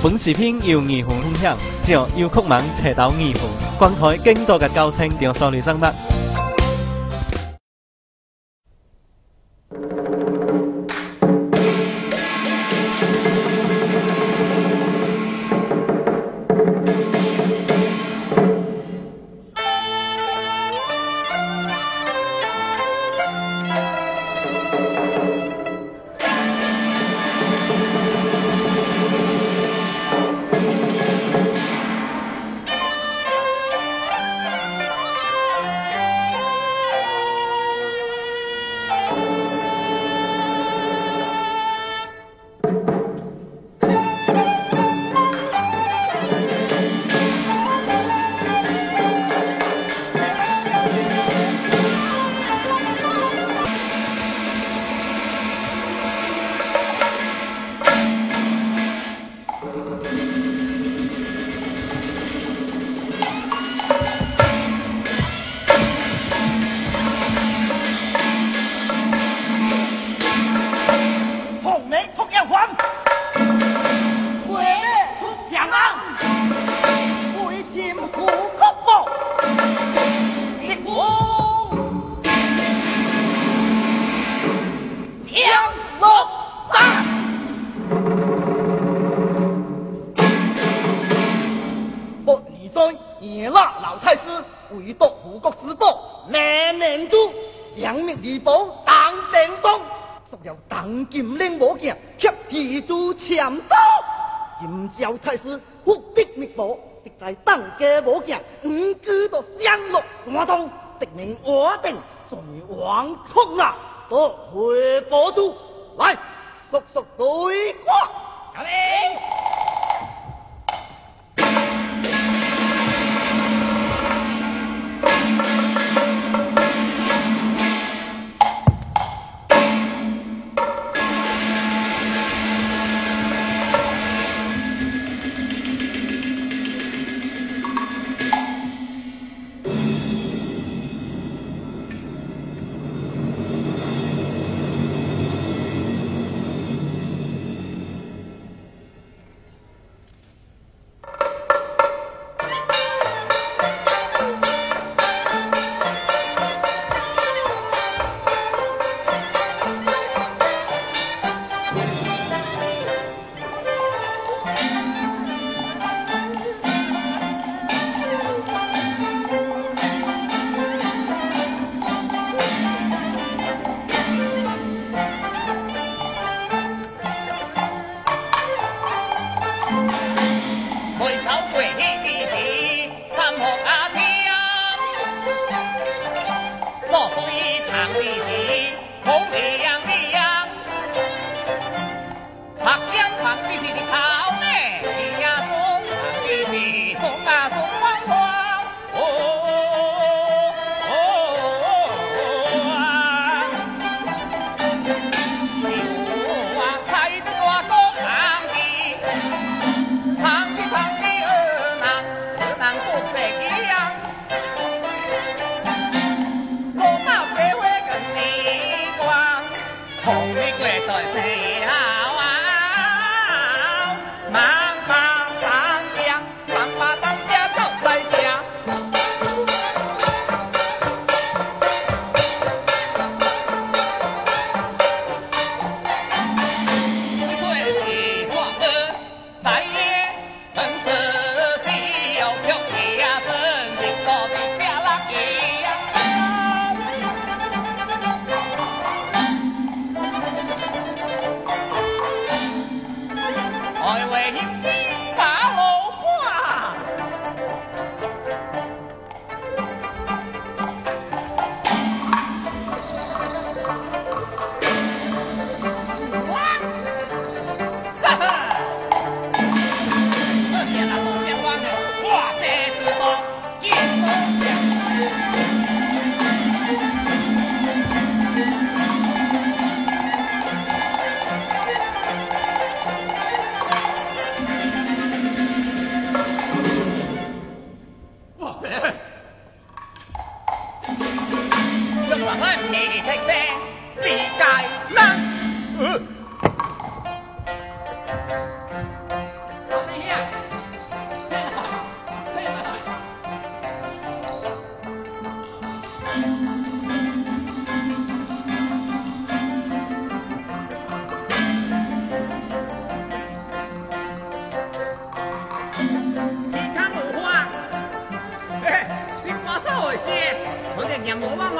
本视频由二分分享，将优酷网找到二分，观台更多嘅高清电视类节目。 叶拉老太师为夺护国之宝，命令主将命礼部当兵中，所了当今令武将，却遗珠签刀。今朝太师复敌密报，敌在当家武将，居到降落山东，敌名我定罪王冲啊，夺回宝珠，来速速对挂。 小兵。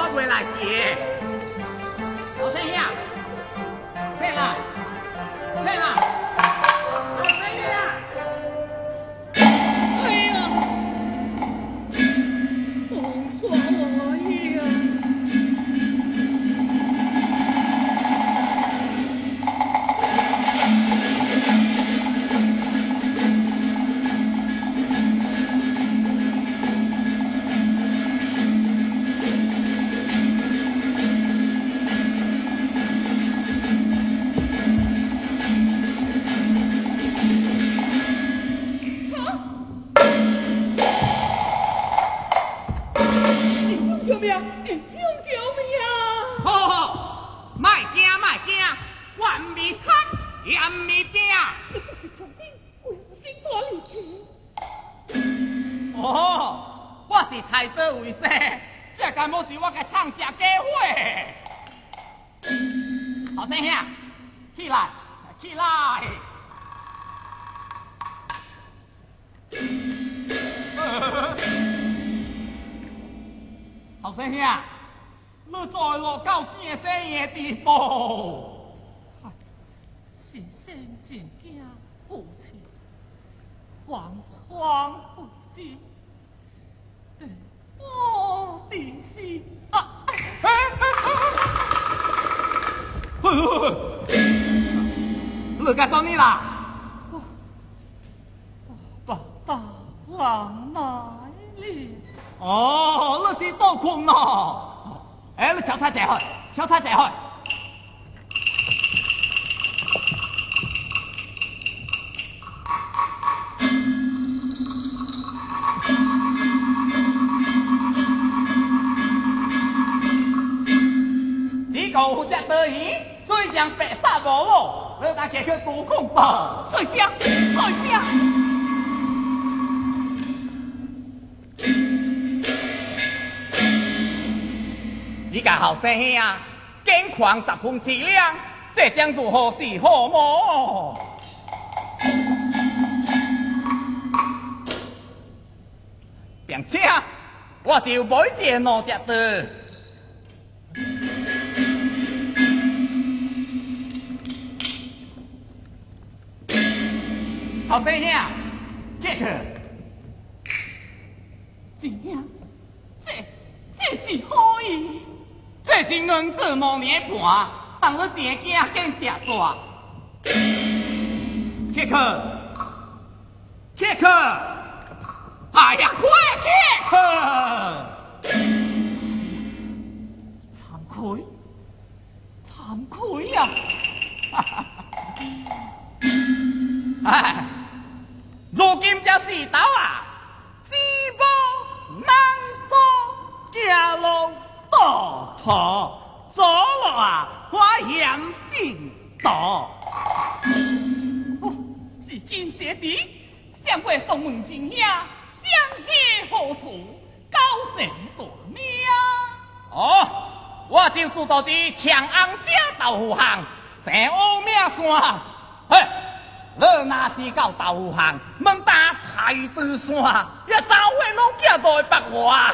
我袂来去。老生兄，起来，起来，老生兄。哎呀，风刷我呀！救命！救命啊！好好，莫惊莫惊，我唔是贼，也唔是兵。你不是抗战，为心大力气。哦，我是太子为生，这敢无是我嘅创食机会。后生兄，起来，起来！后生兄，你再落到这生的地步，是先前惊父亲，黄窗不进，我的心啊！你该找你啦！大郎来了。哦，你是倒困咯？哎，你敲他坐去，敲他坐去。只个有只刀鱼，水上白沙无路，你家去去独控吧。水声，水声。这个后生兄啊，健狂10分7两，这将如何是好么？并且我就买一个两只刀。后生兄，这个，真正，这是好意。这是硬做5年半，送你一个囝更食煞。克克，克克，哎呀，快克克！惭愧呀！哎，如今这世道啊，只无难说行路。道途走路啊，花险定道。哦，是今邪敌，上过凤门真兄，相约何处？高声大名。哦，我就知道是长安小豆腐巷，生乌命山。嘿，你若是到豆腐巷，问打菜刀山，一三岁拢叫都会白我啊！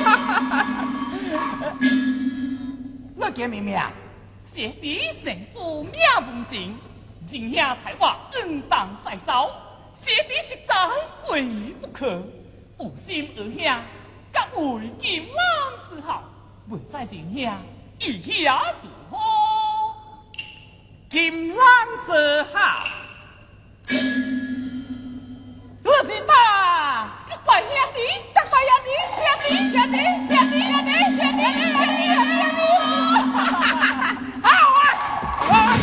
你叫咩名？邪敌神主命门前，人兄待我恩当再走，邪敌实在过意不去，有心二兄，各为金兰之好，未知人兄意下如何？金兰之好，你是打各位兄弟，各位兄弟，兄弟，兄弟，兄弟，兄弟，兄弟，兄弟，好啊！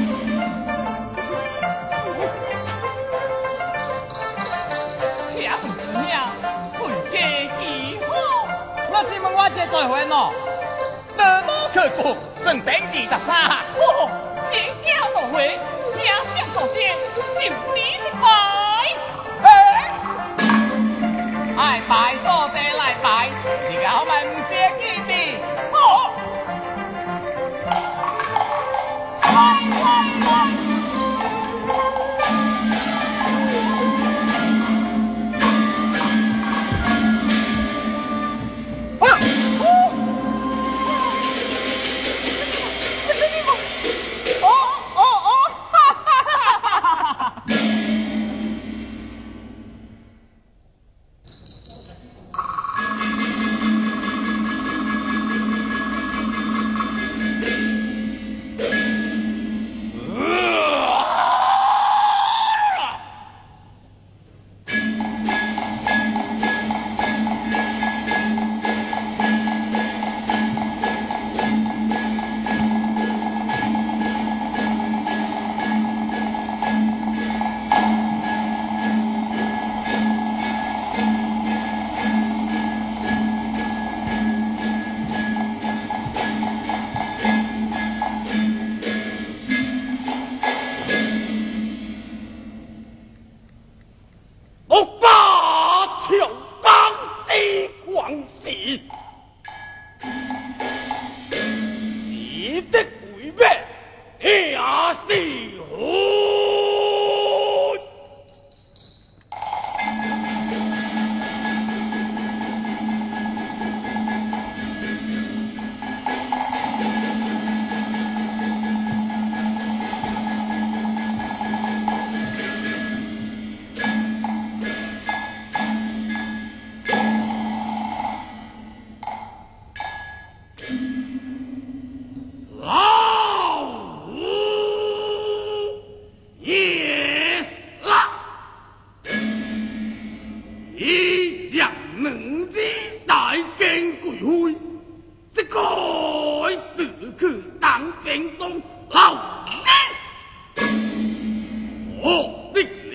且不知命，回家几好？我是问我这再会喏，那么刻苦，算等23。哦，先交落回，听上大姐，受你一拜。哎，拜多谢来拜，你个好们唔别记的。好。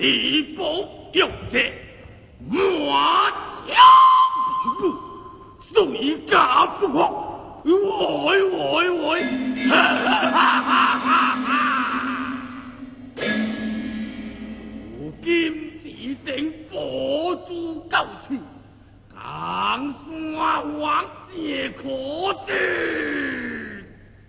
地保佑者，马家不随家不可。喂！哈哈哈哈哈！如今指定火烛高处，江山王皆可得。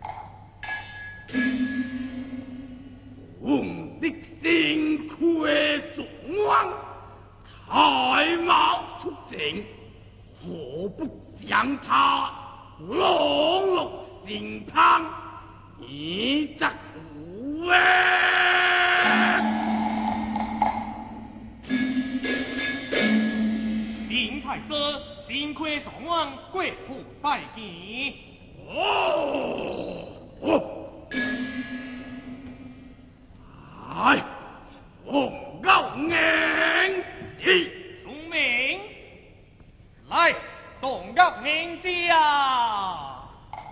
红的心亏众望，才貌出征，何不将他落落心旁，以则无畏。 林太师心亏众望，贵府拜见。 哎，红高硬是聪明，来动个名字啊！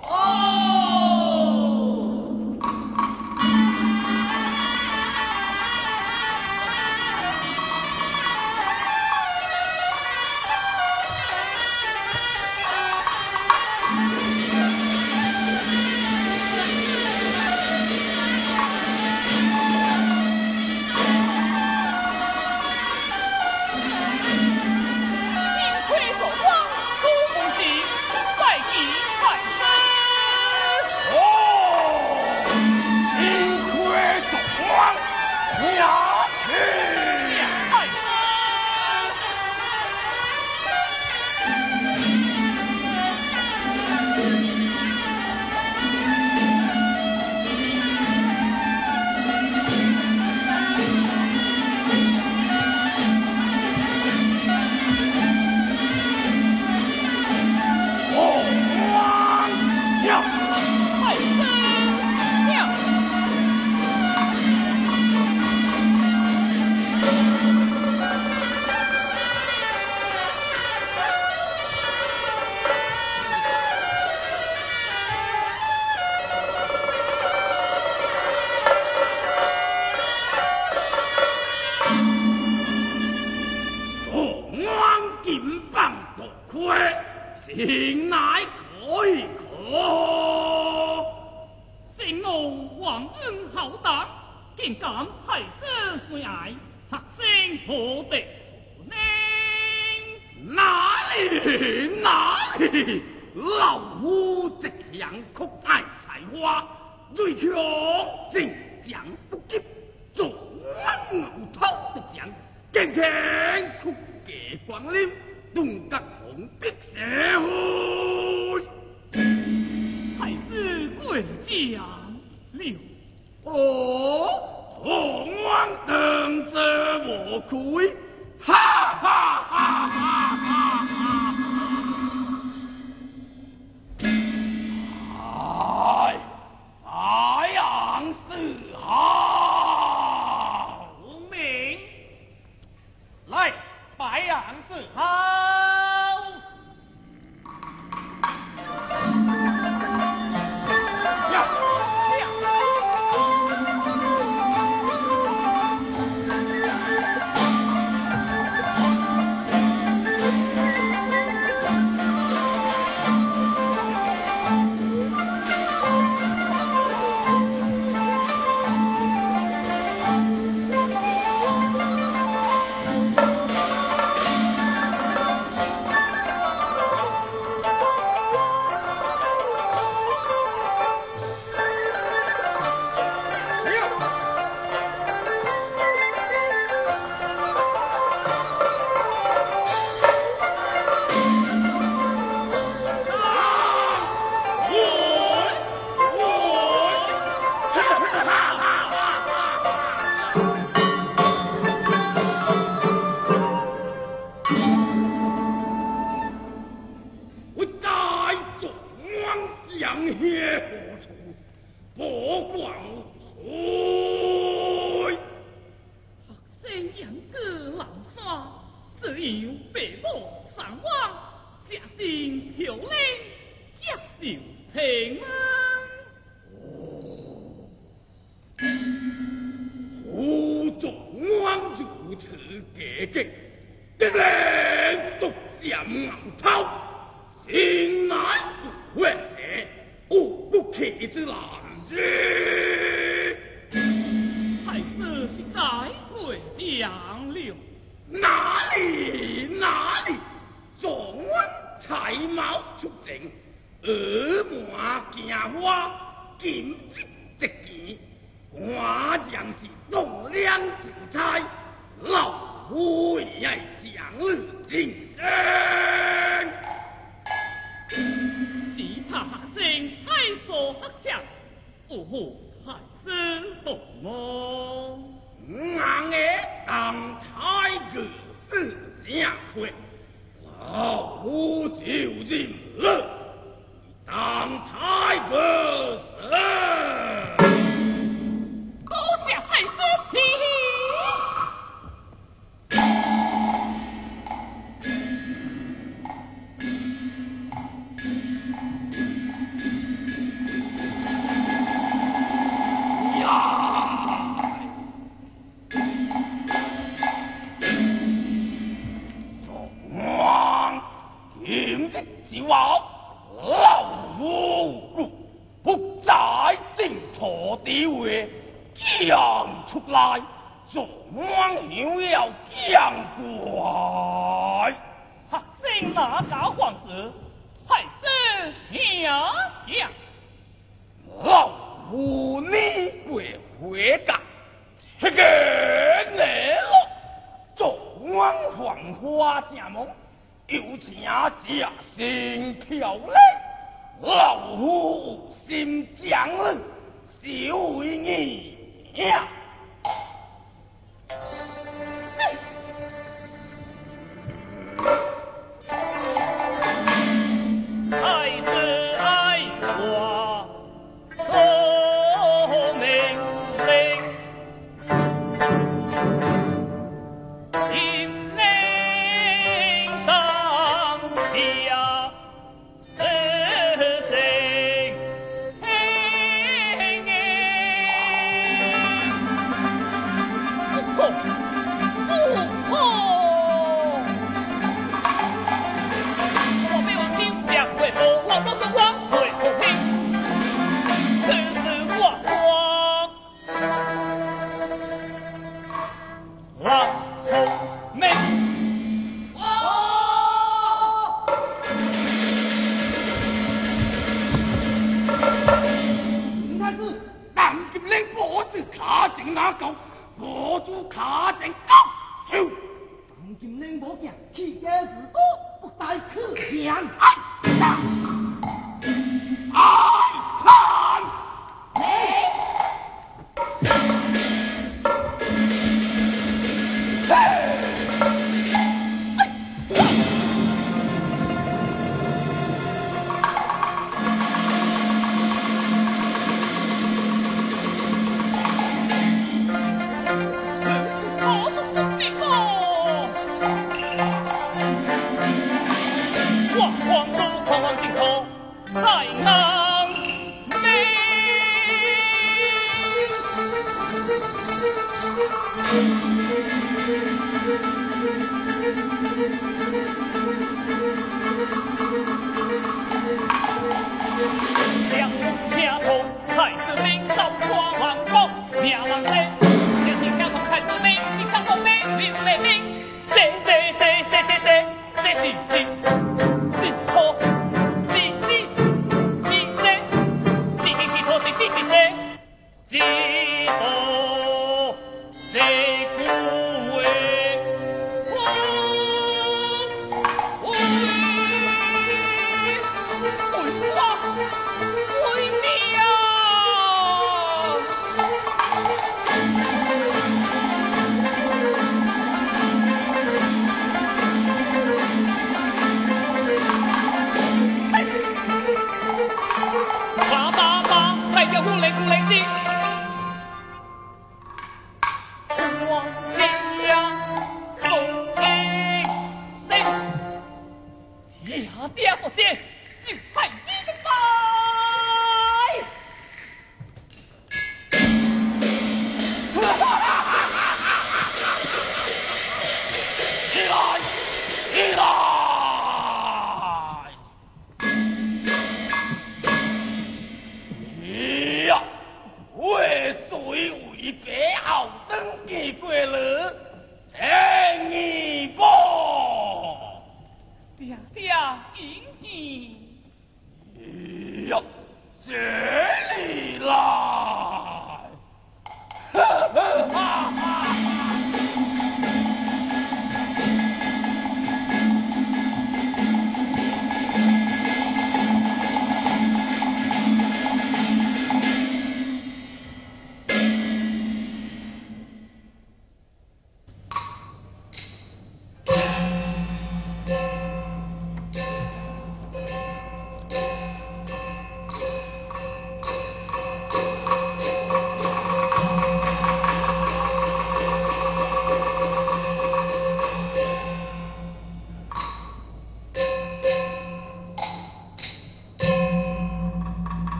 情乃可以可， 圣奴皇恩浩荡，竟敢害死谁爱，学生何得呢？ 哪里？老夫直向曲爱才华，最强正将不及，纵牛头的将，健强曲家光临，顿得红碧社会。 还是贵将了。 同往等着我亏，哈哈哈哈哈哈！白杨四号， 聪明，来，白杨四号。 胡总王主如此结局，必然独占鳌头，心乃不会死，无不弃之男子。 还是实在过奖了。 哪里？状元才貌出众，耳满镜花，金枝石剑，果然是栋梁之才，老夫也爱将你晋升。 只怕学生才疏学强，哦吼，还是懂么？ 俺的当太个是正确，老夫就认了，当太个是。 多谢太师，嘿嘿。 是话，老夫不在正途地位讲出来，状元要讲怪。 学生哪搞黄事，还是强讲。 老夫你过回家，这个来了，状元繁花正梦。有请这心跳嘞，老夫有心将你收为你呀。 还是爱我透明灵。 卡正哪够，我主卡正高手。 当今恁无见，气家事多，不待可见。 谈。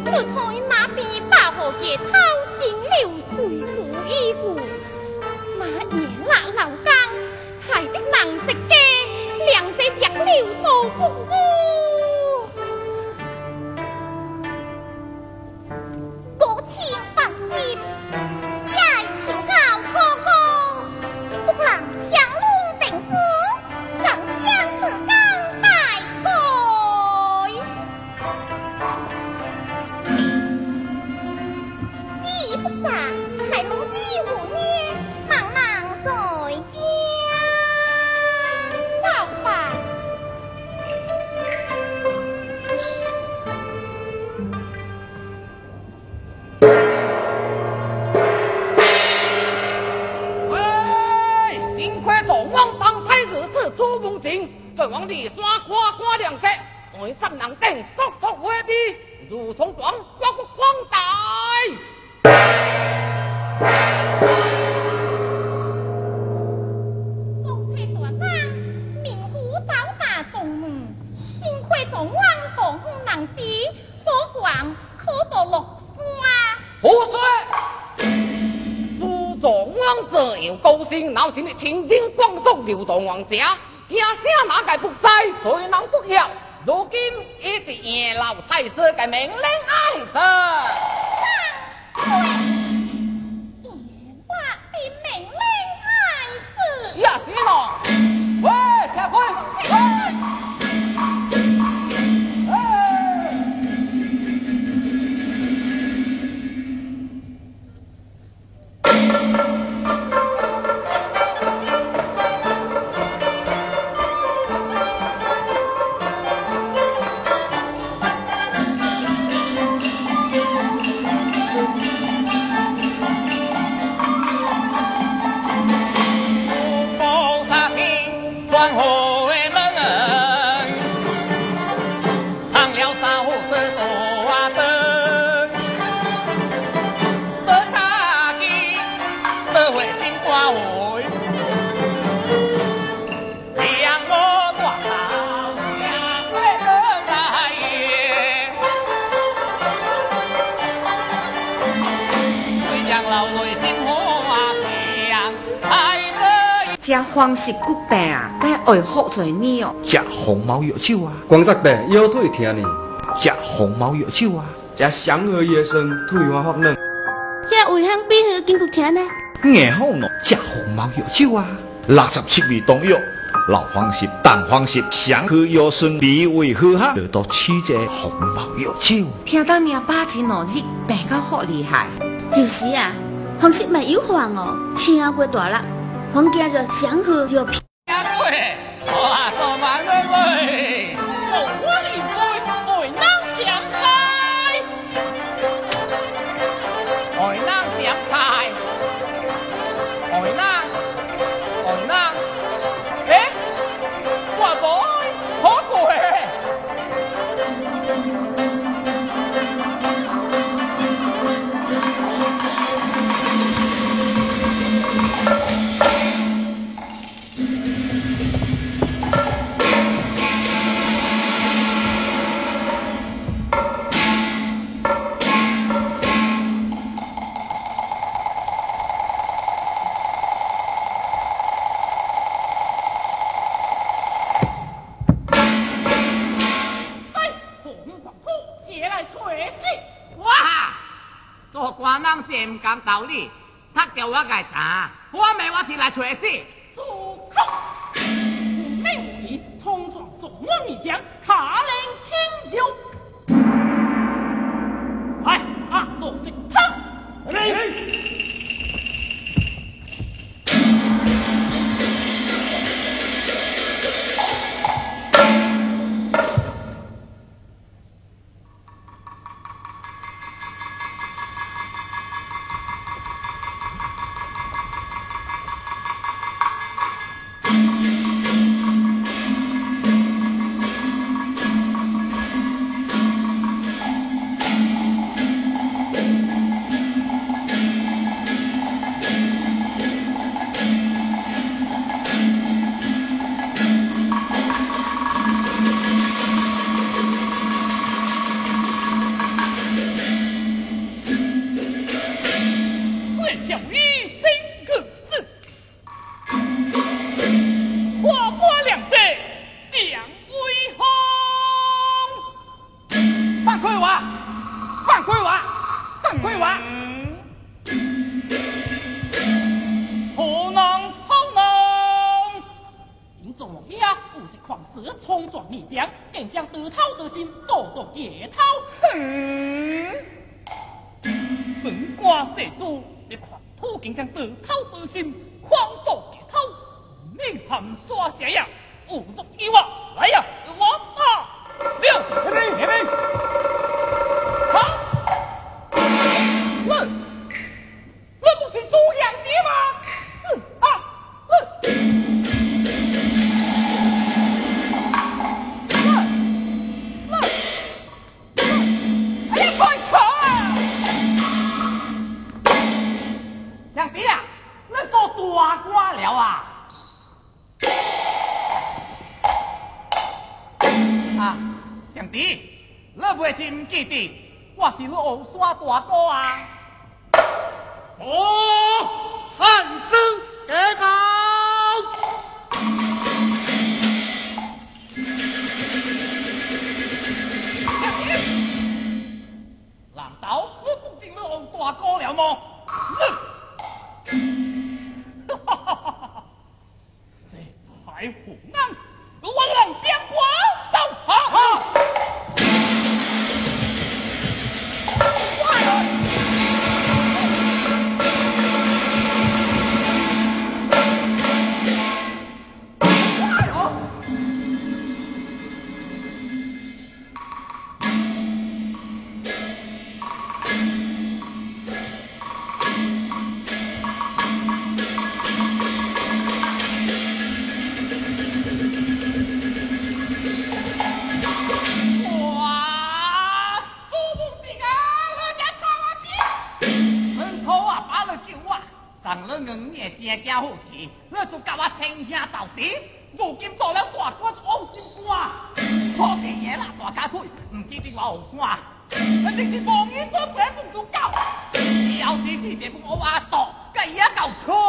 我台那边把何嘅偷心流水树衣服，那野辣老江，害得人直家两只脚流到公主。母亲放心，只爱求告哥哥，不让天龙定主，让相子刚拜改。是不咋，还母子无孽，茫茫在家。走吧。 喂，幸亏状王当太子是朱梦景，在皇帝刷夸夸两尺，外山人定速速回避，如从状包括光大。 公车大当，明湖倒大东门，幸亏状王何风能时，火光可到落山。 胡说！朱状王这样高兴，闹成的清净光速流动王家，听声哪个不知，谁能不晓？如今已是叶老太师嘅命令爱着。也是咯，喂，听开， 这方式骨病啊，该会好在你哦。 吃红毛药酒啊， 光泽病腰腿疼呢。 吃红毛药酒啊， 吃祥和野生腿环发嫩。 遐胃香比迄筋骨疼呢？ 硬好喏，吃红毛药酒啊，67味中药，老黄芪、蛋黄芪、祥和药酸，脾胃好哈，得到7只红毛药酒。 听到你8斤2日，病到好厉害。 就是啊，黄芪咪有黄哦，听过大啦。黄家就祥和药片。 哇，做满了喂！ 红光应该爱能相开， 爱能相开，爱能，诶，我无好过诶。做官人真唔讲道理，他叫我该打，我咪我是来找死。 住口！无名无义，冲撞众王一将，卡令听酒。来，落这好。 开我！放开我！放开我！何能操弄？因做梦也有一狂士冲撞逆江，竟将得头的心夺夺野头。本瓜射出，这狂徒竟将得头的心狂夺野头，命含沙下呀！勿足以我来呀！我啊！六，别兵，好，那不是猪养的吗？哎呀，快跑啊！养弟啊，那做大官了啊！兄弟，你袂是唔记得，我是你后山大哥啊！ 喊声给告！ 难道我不是你后大哥了吗？哈哈哈！这排虎男，我两边光走好。正好事，你就甲我称兄道弟。如今做了大官好心官，破地爷啦大家腿，唔记得我后山，真是望伊做本不足够。要是天地不我话多，计也够错。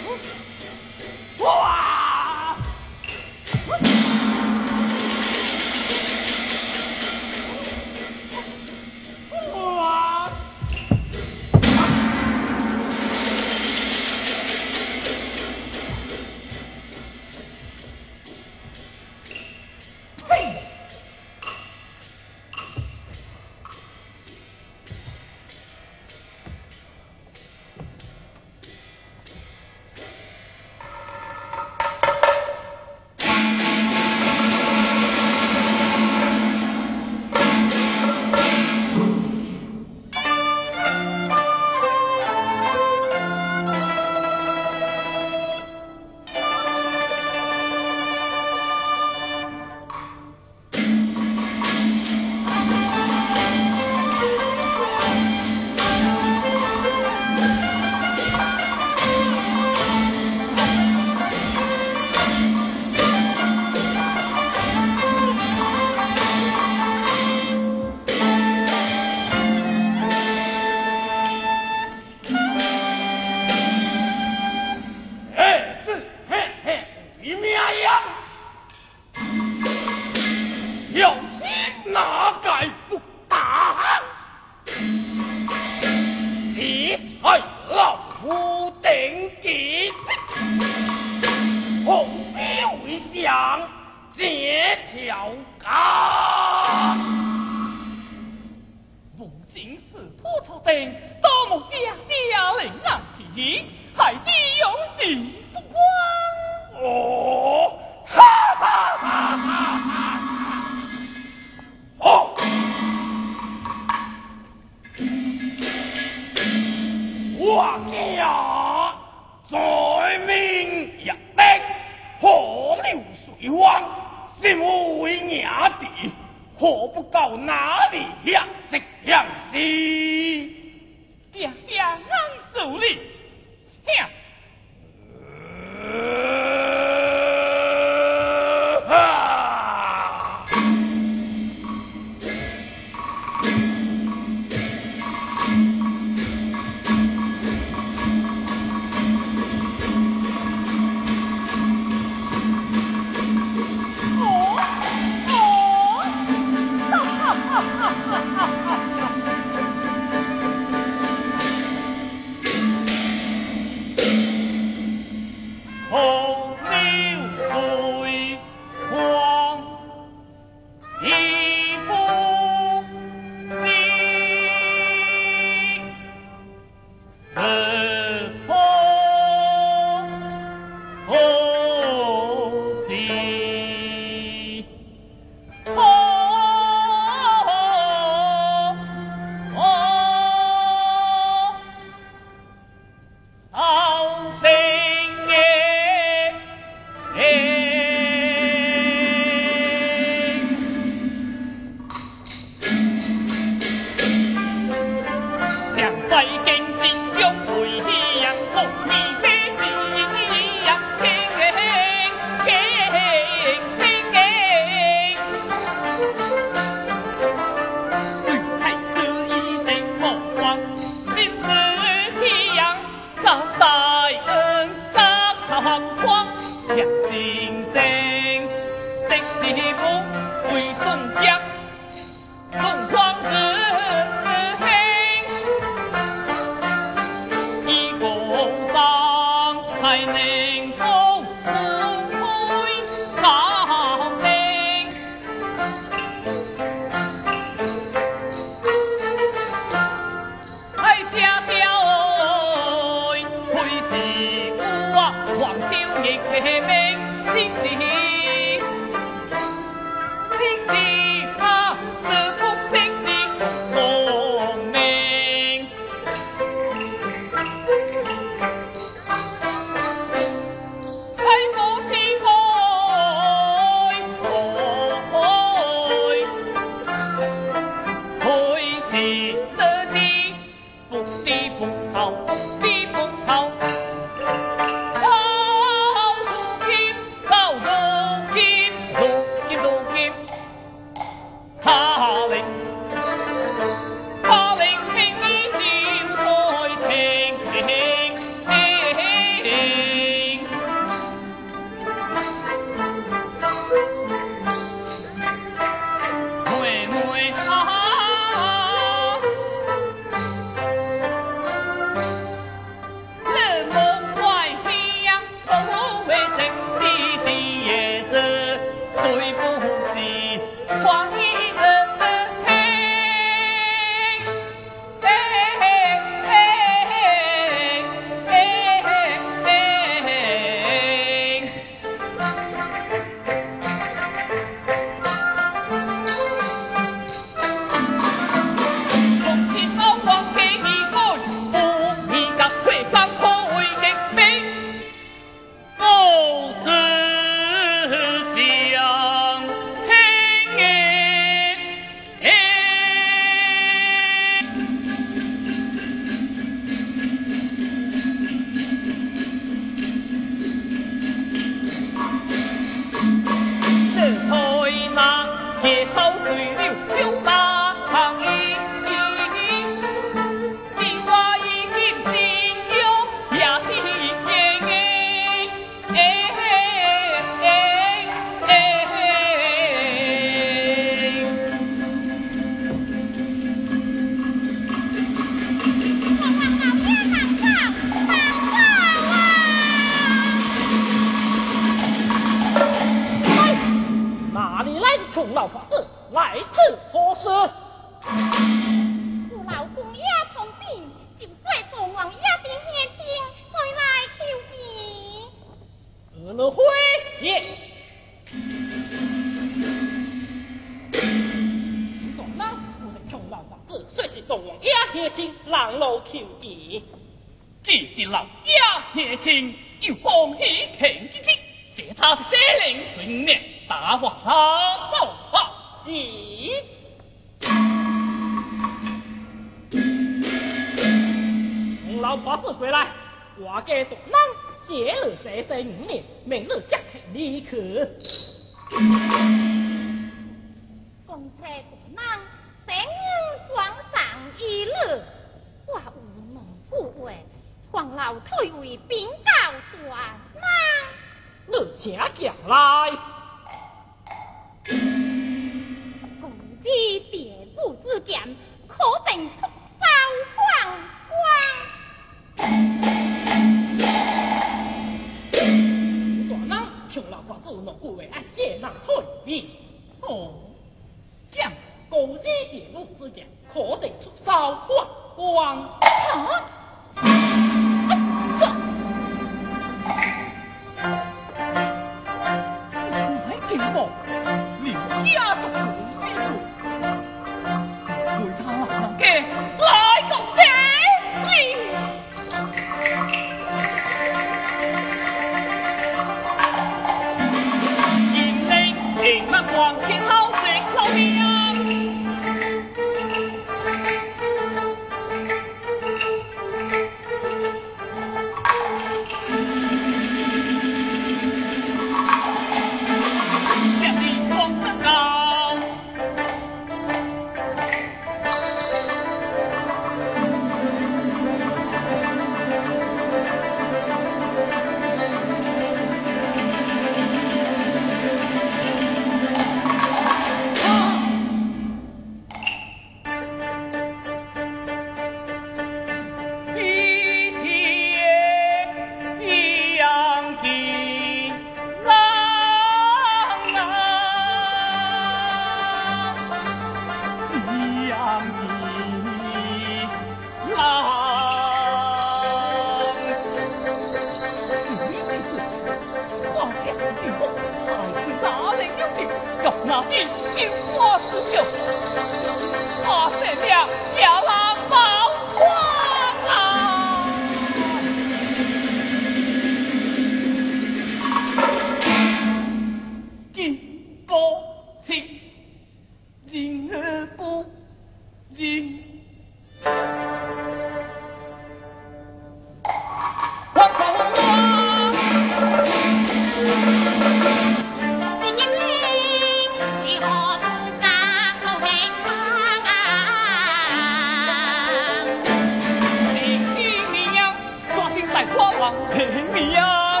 你呀，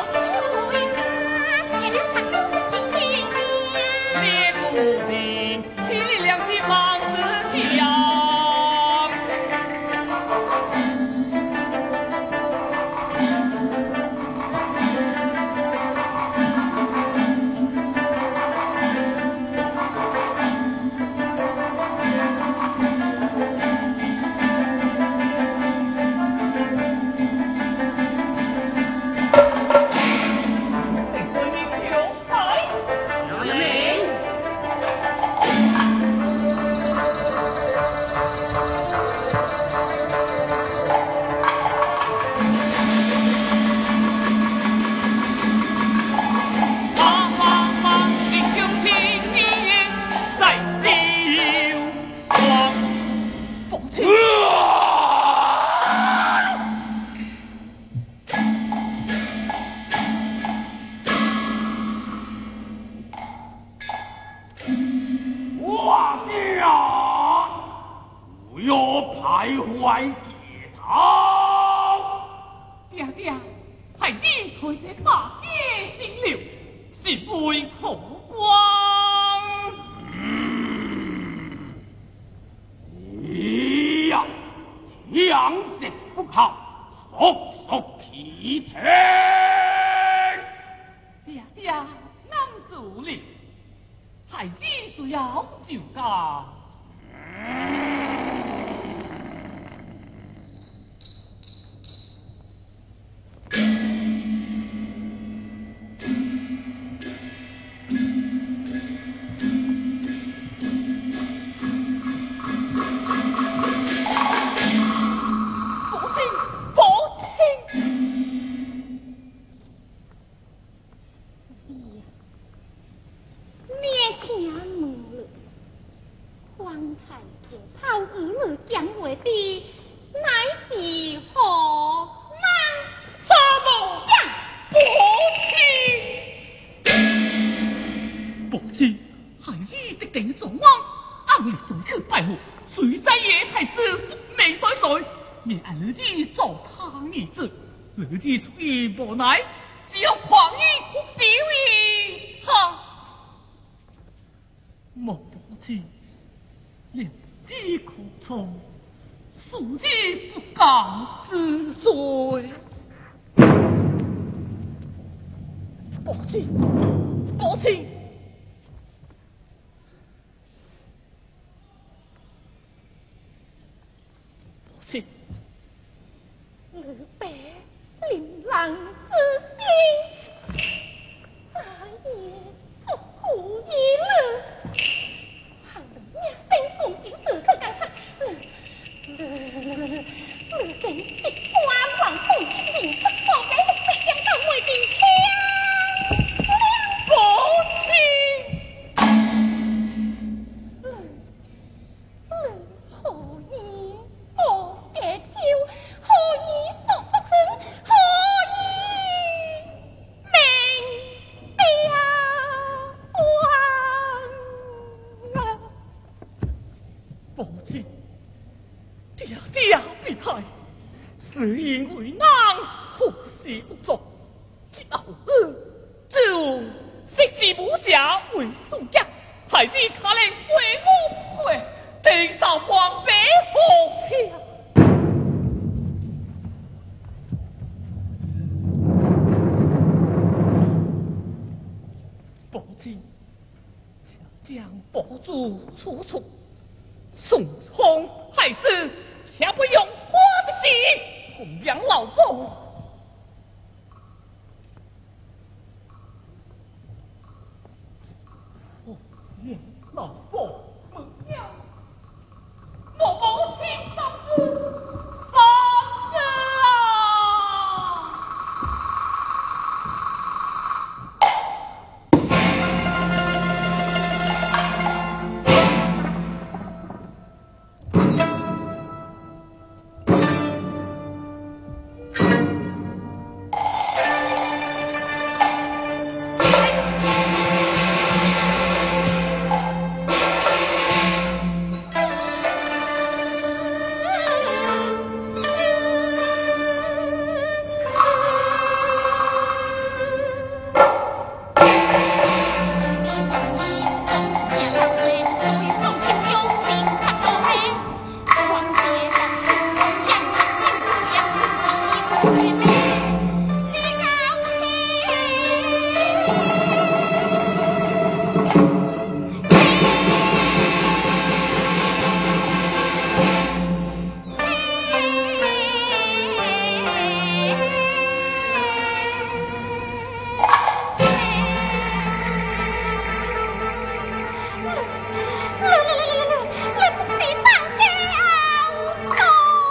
烈不平，气力良心忙自己呀。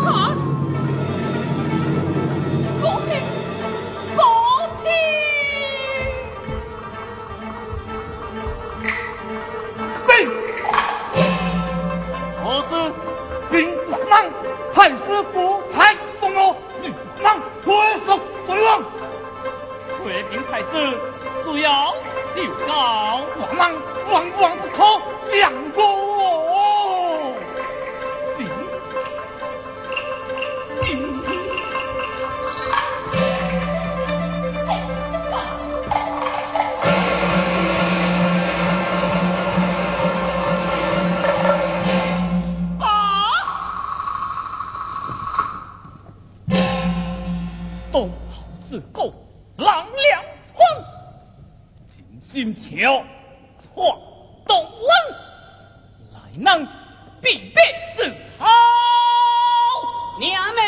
心桥错动人，来人必备是好娘们。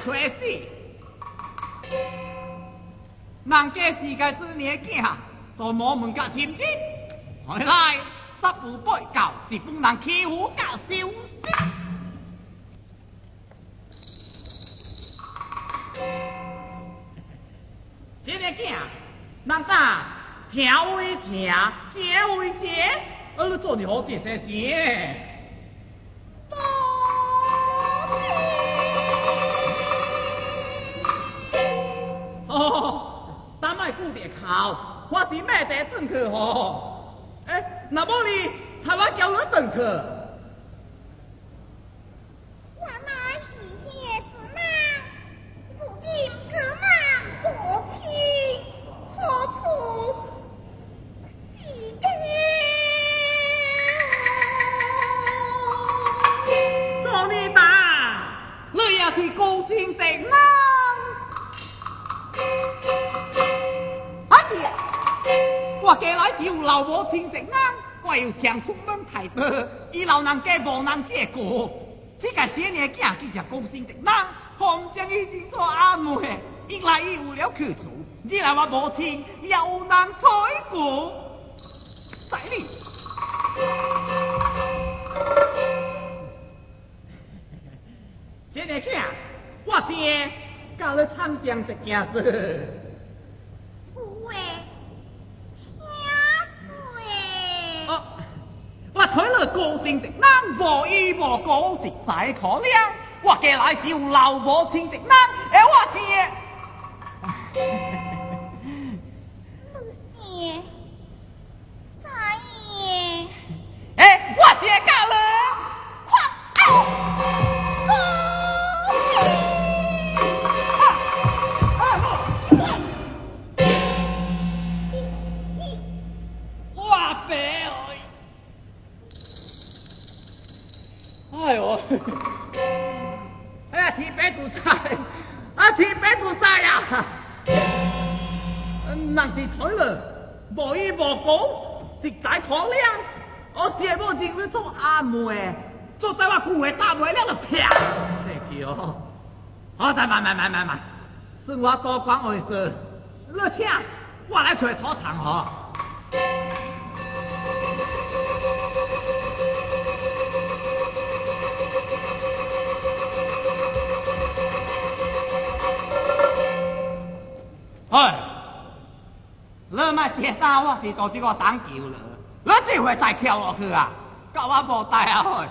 吹死。人家世界之年囝，都无问甲亲戚，原来十有八九是本人欺负甲羞死。这个囝，人家听为听，接为接，你做你好这些事。哦，咱卖顾点靠，我是咩在转去吼？那么你台湾叫我转去？ 我乃一叶之马，如今隔马过去，何处是地？ 做你大，你也是高兴正人。我家来只有老母亲一人，我又常出门太多，伊老人家无人照顾。这个小年囝记着高兴一人，hom将已经做阿妹，一来伊有了去处，二来我母亲有人睬顾。在你，小年囝，我是教你参详一件事。 有诶。 我睇了高兴的人，无依无故，实在可怜。我家来只有老母亲的人，我是。 你是在耶？ 我是家人。哎呦！天白主在，天白主在呀！人是退了，无依无故，实在可怜。我是无认你做阿妹，做在我旧的大妹了就撇。这叫，好，再慢，算我多管为事。你请，我来找土堂吼。你莫写打我是到这个打球了，你这回再跳落去啊，甲我无带啊去。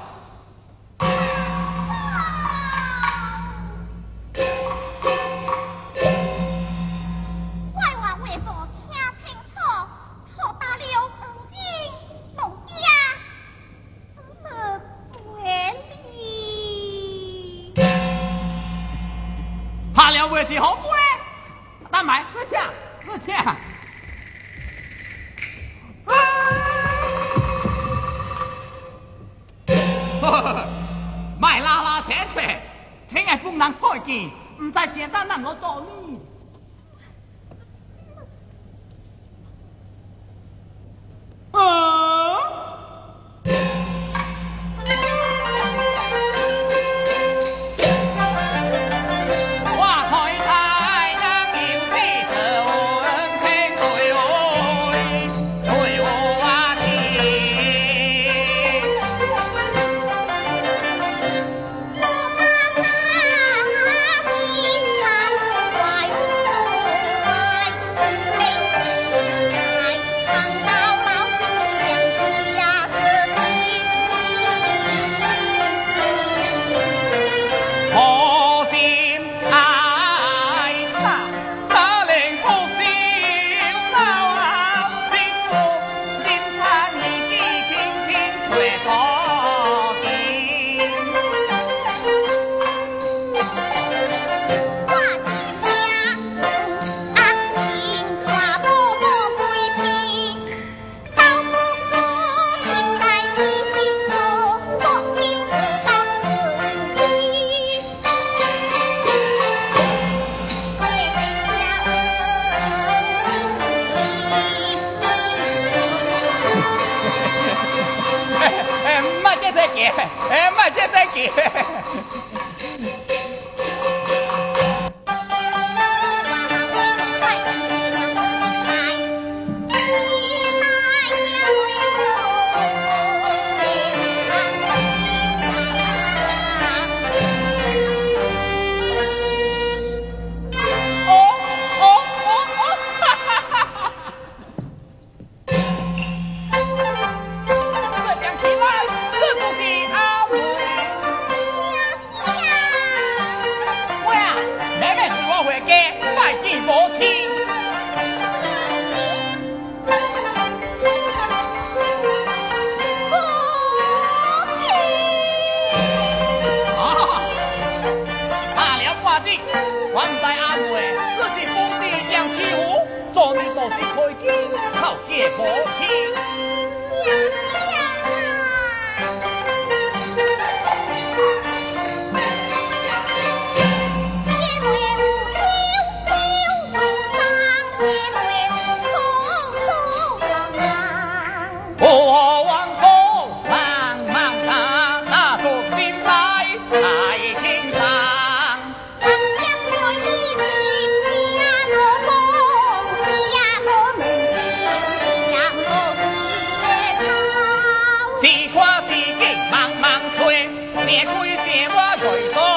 怪我为无听清楚，错打了黄金农家，回礼。 怕了为是好杯，等埋，你请。卖拉扯，听下本人太见，唔知成单人我做呢。卖这些， 来见，好结母亲。我王公忙忙忙，拿出心来来听上。是夸是劲，忙忙吹，写归写我来做。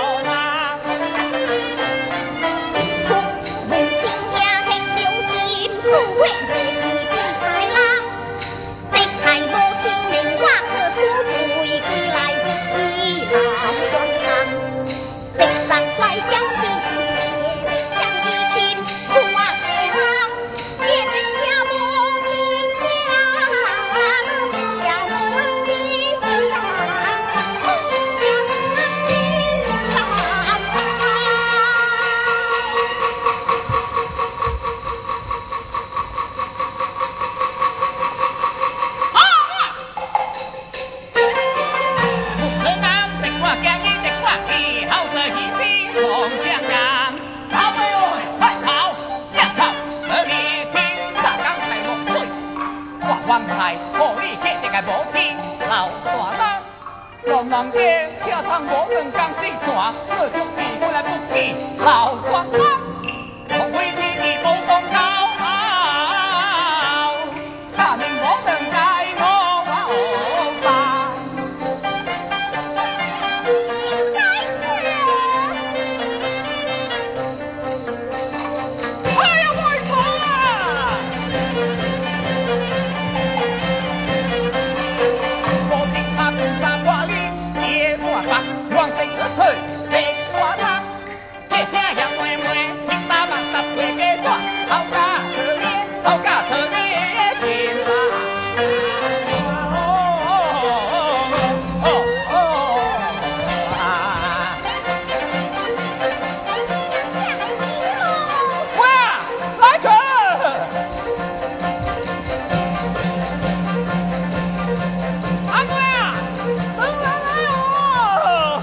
王牌可你客定个母亲老大人，龙王街跳趟无论江西线，我就是我来不记老双人，从未比你无功高，他们无能解我后山。哎呀，我错啊！往生而出，别挂他，这声人妹妹，千打万十回嘅抓，好家扯咧，好家扯咧，甜啦！喂，来客！阿妹啊，等人来哦！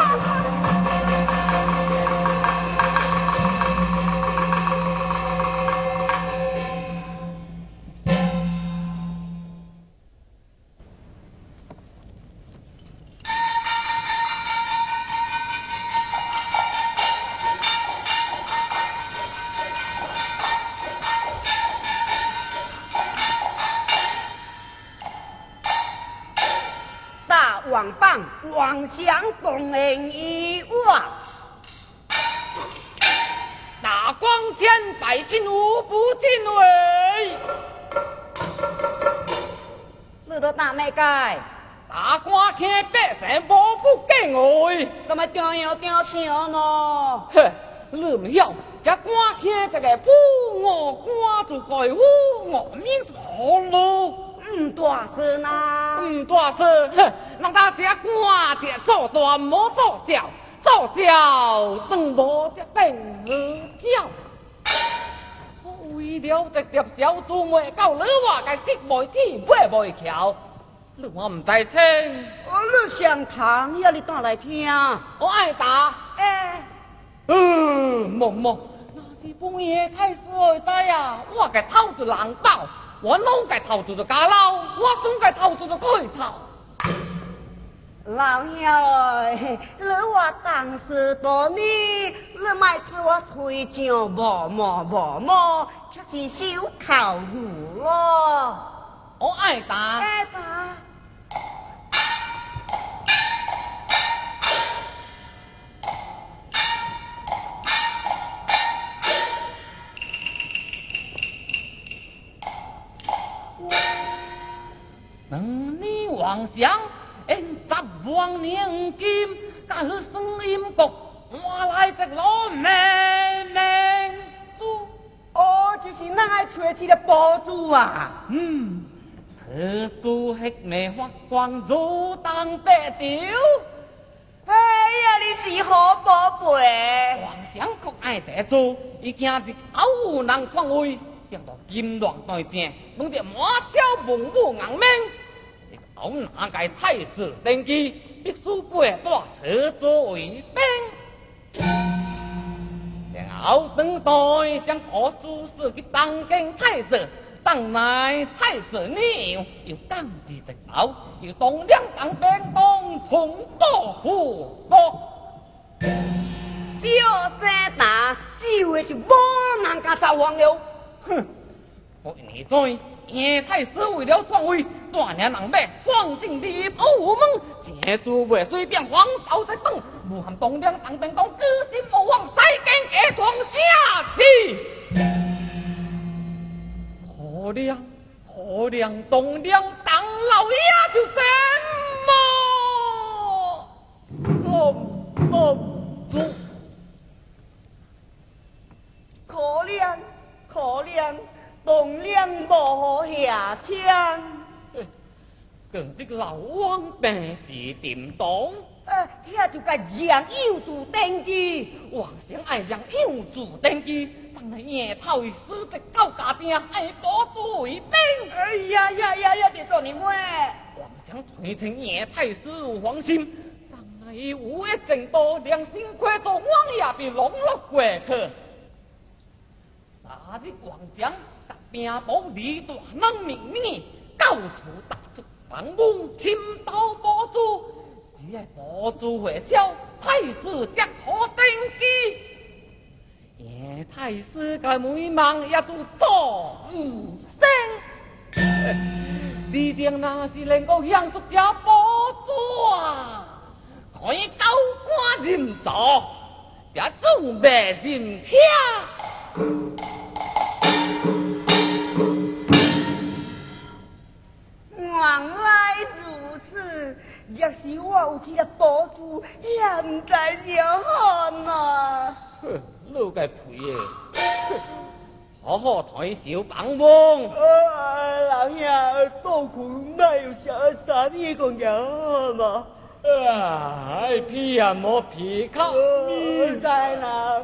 大王棒，王相公人一望。 大光前百姓无不敬畏。 你都打咩解？ 大官看百姓无不敬畏。 咁咪掉样掉相咯？ 嘿，你唔晓，这官看这个不我官就该护我命好路。 唔大声啊！ 唔大声，哼，让大家官的做大，唔好做小，做小当无这定好教。为了这条小猪妹到你话个识袂天飞袂巧，你我唔知清。 你上堂要你打来听。 我爱打。莫，那是半夜太师会知啊！我个偷住人包。我弄个头做家老，我送个头做开草。 老兄哎，你话当时多年，你咪对我吹奖无，却是小口如咯。 我爱打。 爱打。 能你妄想，因十万年金，假去生阴国，换来一老命主。 哦，就是咱爱找一个宝珠啊。 此主迄枚发光如当白条。 哎呀，你是好宝贝。 妄想国爱这主，伊今日偶有人篡位。 变到金銮大正，拢只满朝文武硬命，一头哪届太子登基，必须背大车作为兵。然后等待将国主事去当今太子，当来太子娘又降至直头，又动两当兵当重蹈覆辙。 就是打，机会就无人敢造访了。哼！ 我你知，叶太师为了篡位，大年人马闯进李宝府门，借主未随便荒走在等，武汉东梁当兵当居心莫忘，西京给狂下去。可怜东梁当老爷就这么主。可怜，东梁无好下场。跟这个老王病是点当？ 遐就该让幼主登基。 皇上爱让幼主登基，怎来叶头师这狗家丁爱保主为兵？ 哎呀，别做你妹！ 皇上推请叶太师有放心，怎来有一程度良心亏做王爷被笼络过去？昨日皇上甲兵部李大人命令，到处打出房门，侵盗保主，只要保主回朝，太子才可登基。叶太师嘅美梦也就做唔成。指定那是能够享足这保主啊，可以高官人做，这准备人下。 原来如此，若是我有一个保主，也唔知就好呐。 老个屁耶！好好退休帮忙。 人呀，多困哪有啥呢个人嘛？ 屁也莫屁靠， 你在哪？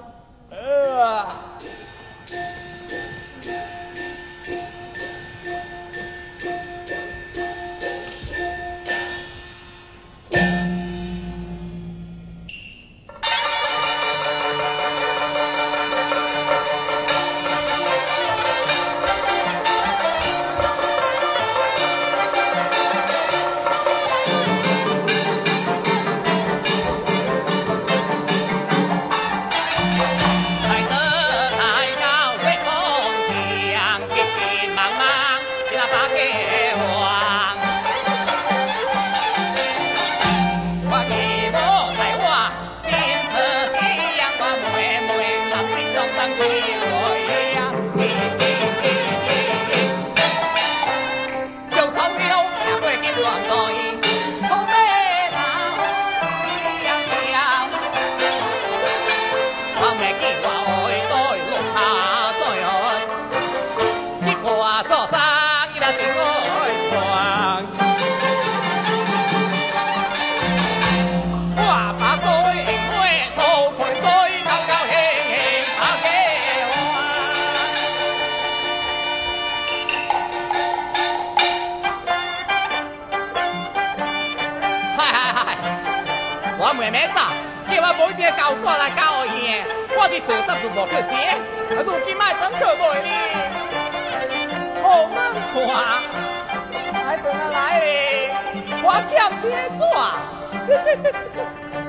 我妹妹咋？叫我每天交纸来交钱，我的手怎就无去写？如今卖等可袂呢？好难传，来等下来嘞！我欠贴纸。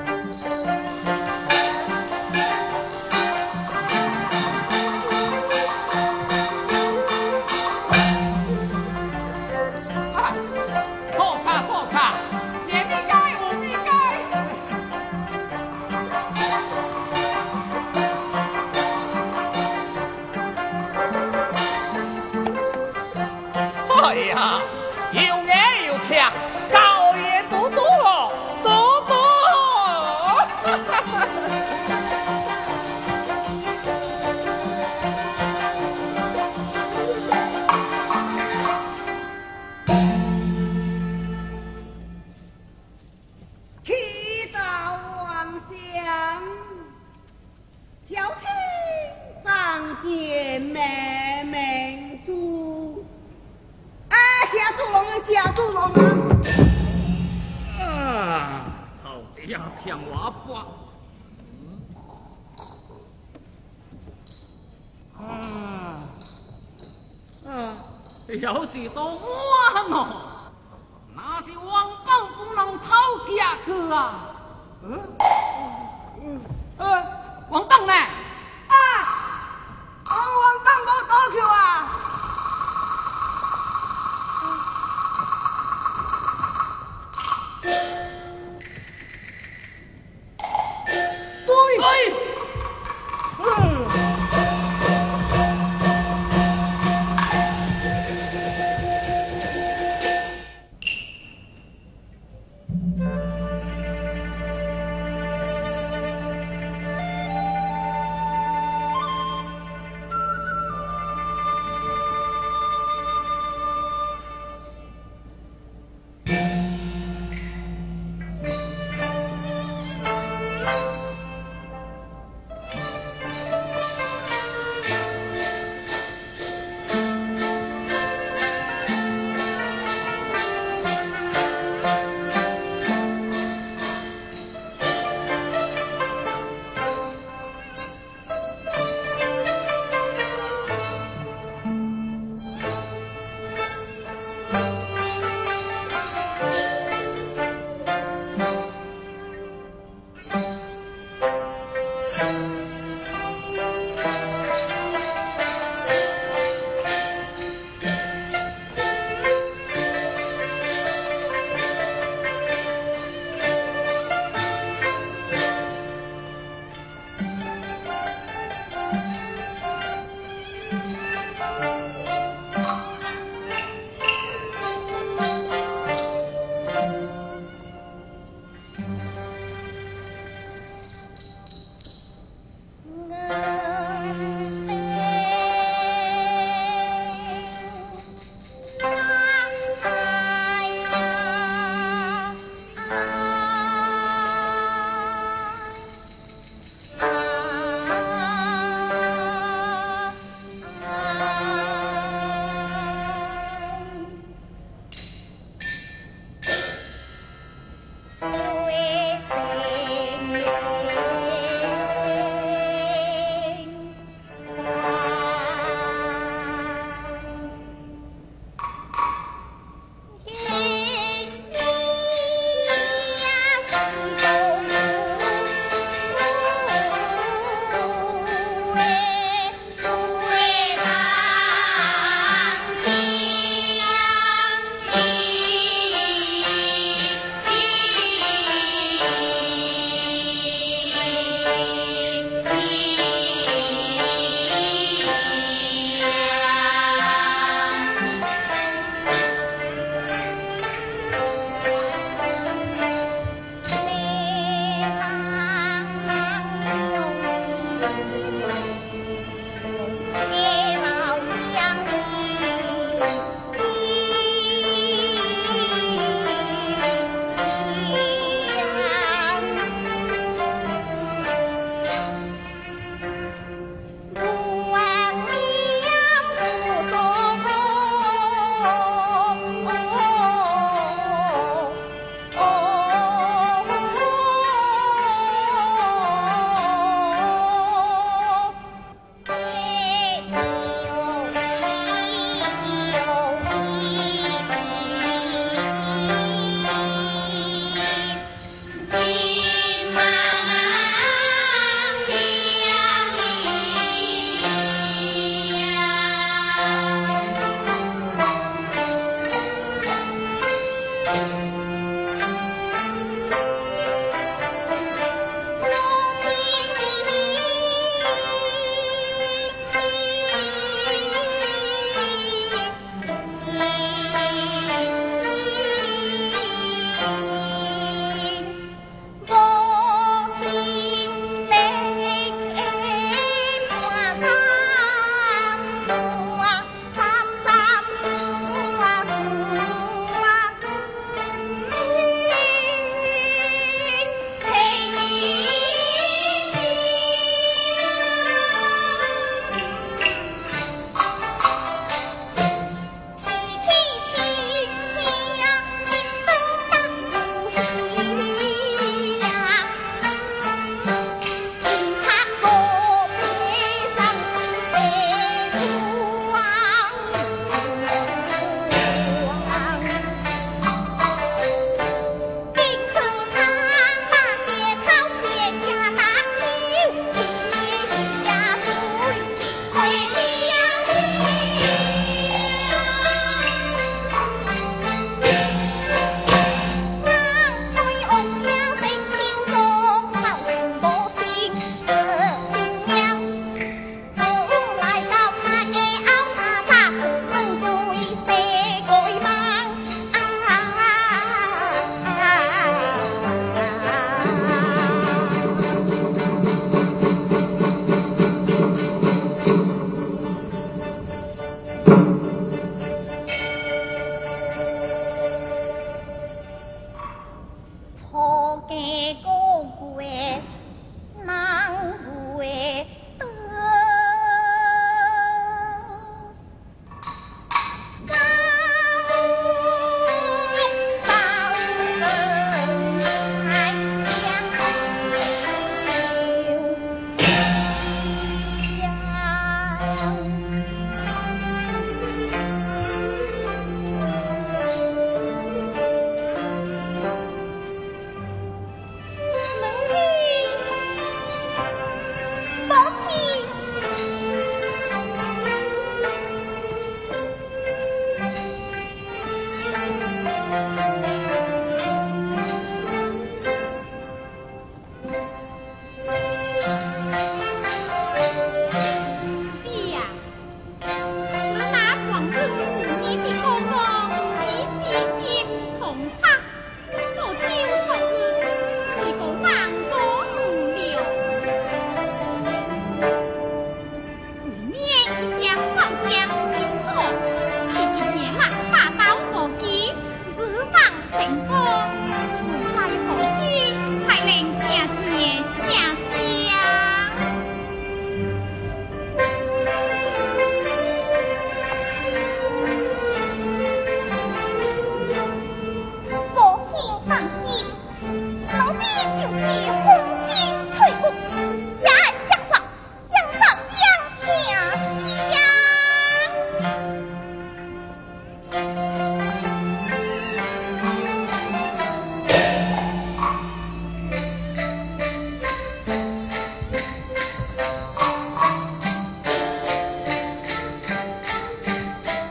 错卡，写不该，我不该。哎呀，又硬又强，高也多多哦，多多哦。 启奏皇上，小卿上见妹妹。 王的下主了吗？ 到底要骗我吧？要是到我喏，那是王宝不能讨价去啊！王宝呢？ 王棒无倒去啊！ 对。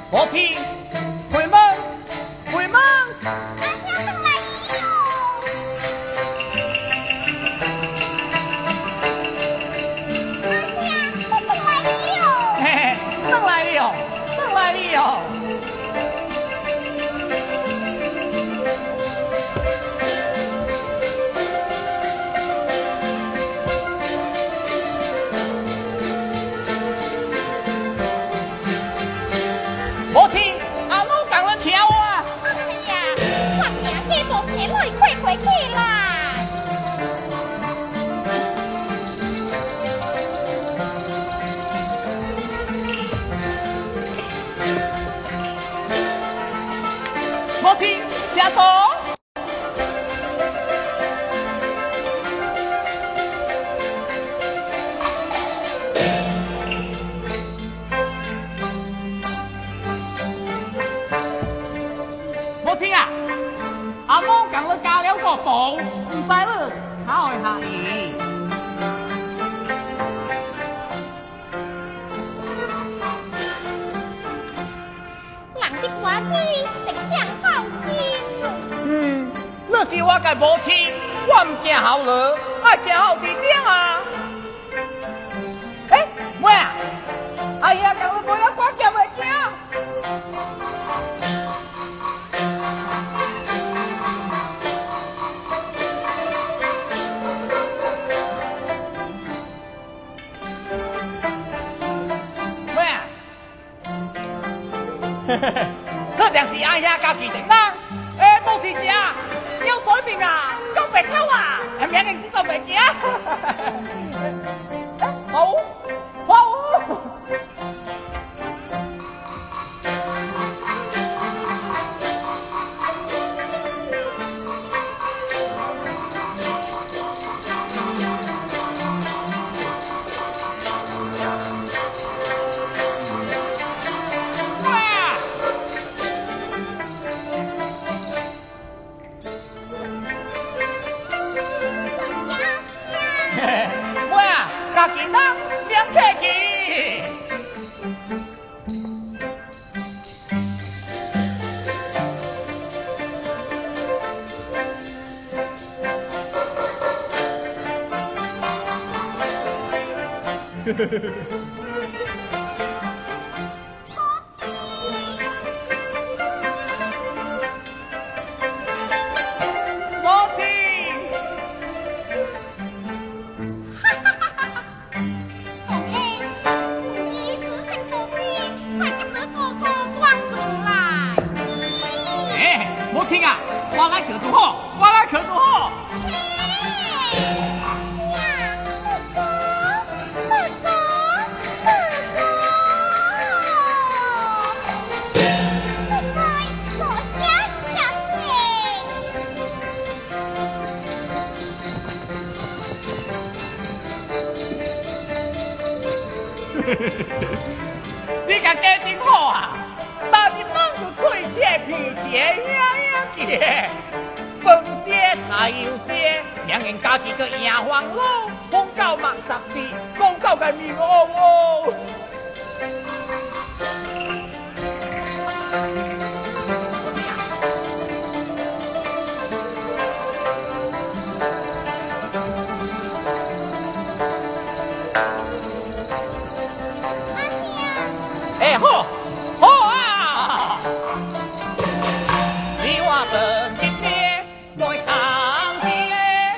母亲，开门，开门。上来了，上来了。母亲，阿奴讲了桥啊！ 哎呀，看呀，这部戏来快快起来！ 母亲，下座。母亲啊，阿母讲了加了个步，唔知了，考一下伊。 人的话语，食人好心。 那是我嘅母亲，我唔惊好了，爱惊好弟弟啊！妹啊，哎呀，讲了不要挂脚袂惊。妹啊，特定是哎呀，家己情啦。都是食有水平啊，有白偷啊，名人知道袂惊。好，好。家己人免客气。母亲。母亲啊，我来可做好，我来可做好。这个家真好啊！大日忙就吹切皮节呀嘅，饭些菜又些，两人家己个赢黄路，风到万十地，讲到个面哦哦。好，好啊！你我本今天在扛起嘞。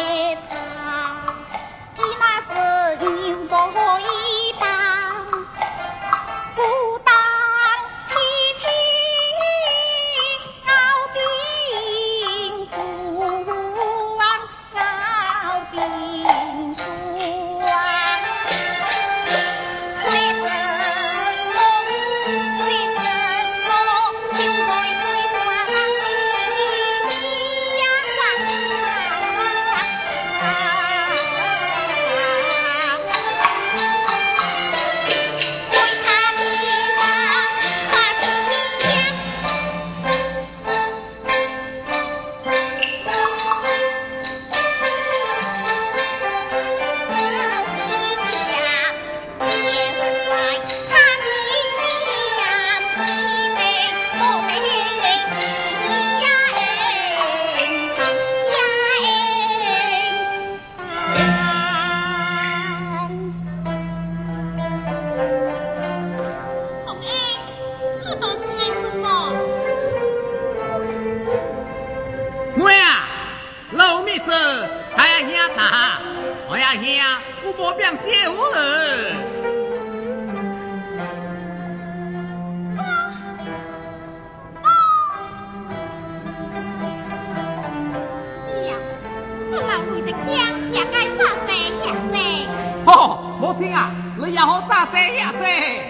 母亲啊，你要好早些呀些。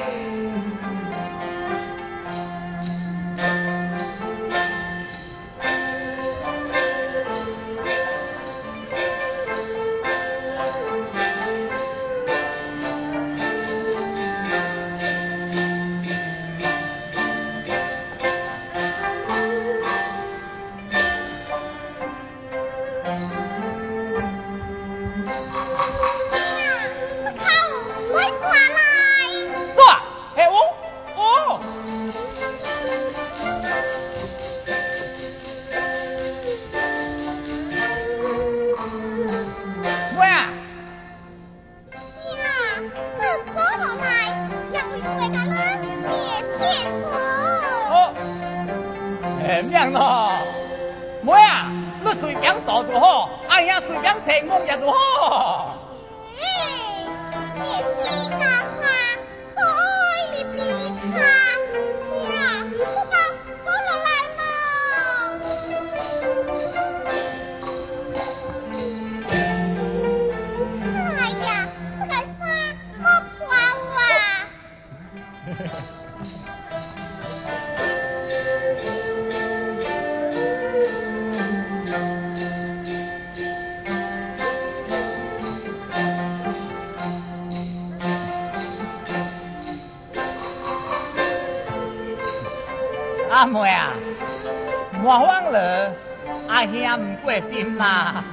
阿妹啊，莫慌了，阿兄唔过心啦。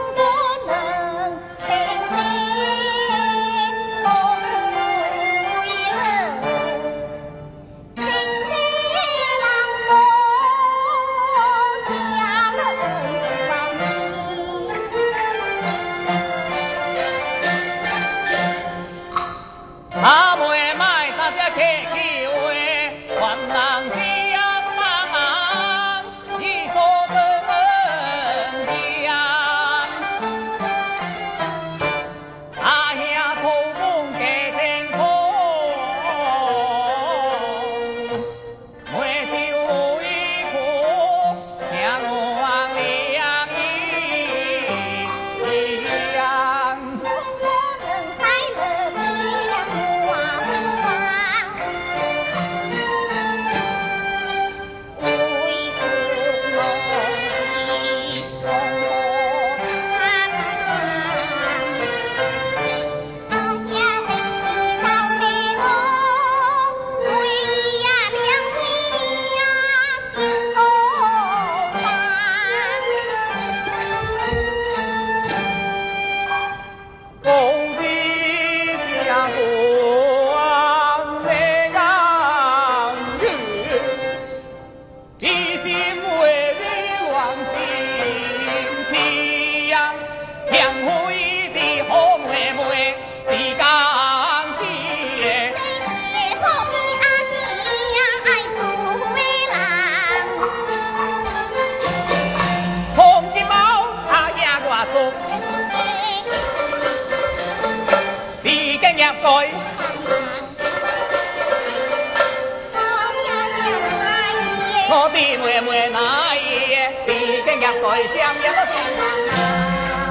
哎。 是妹妹那夜，毕竟也对相也都是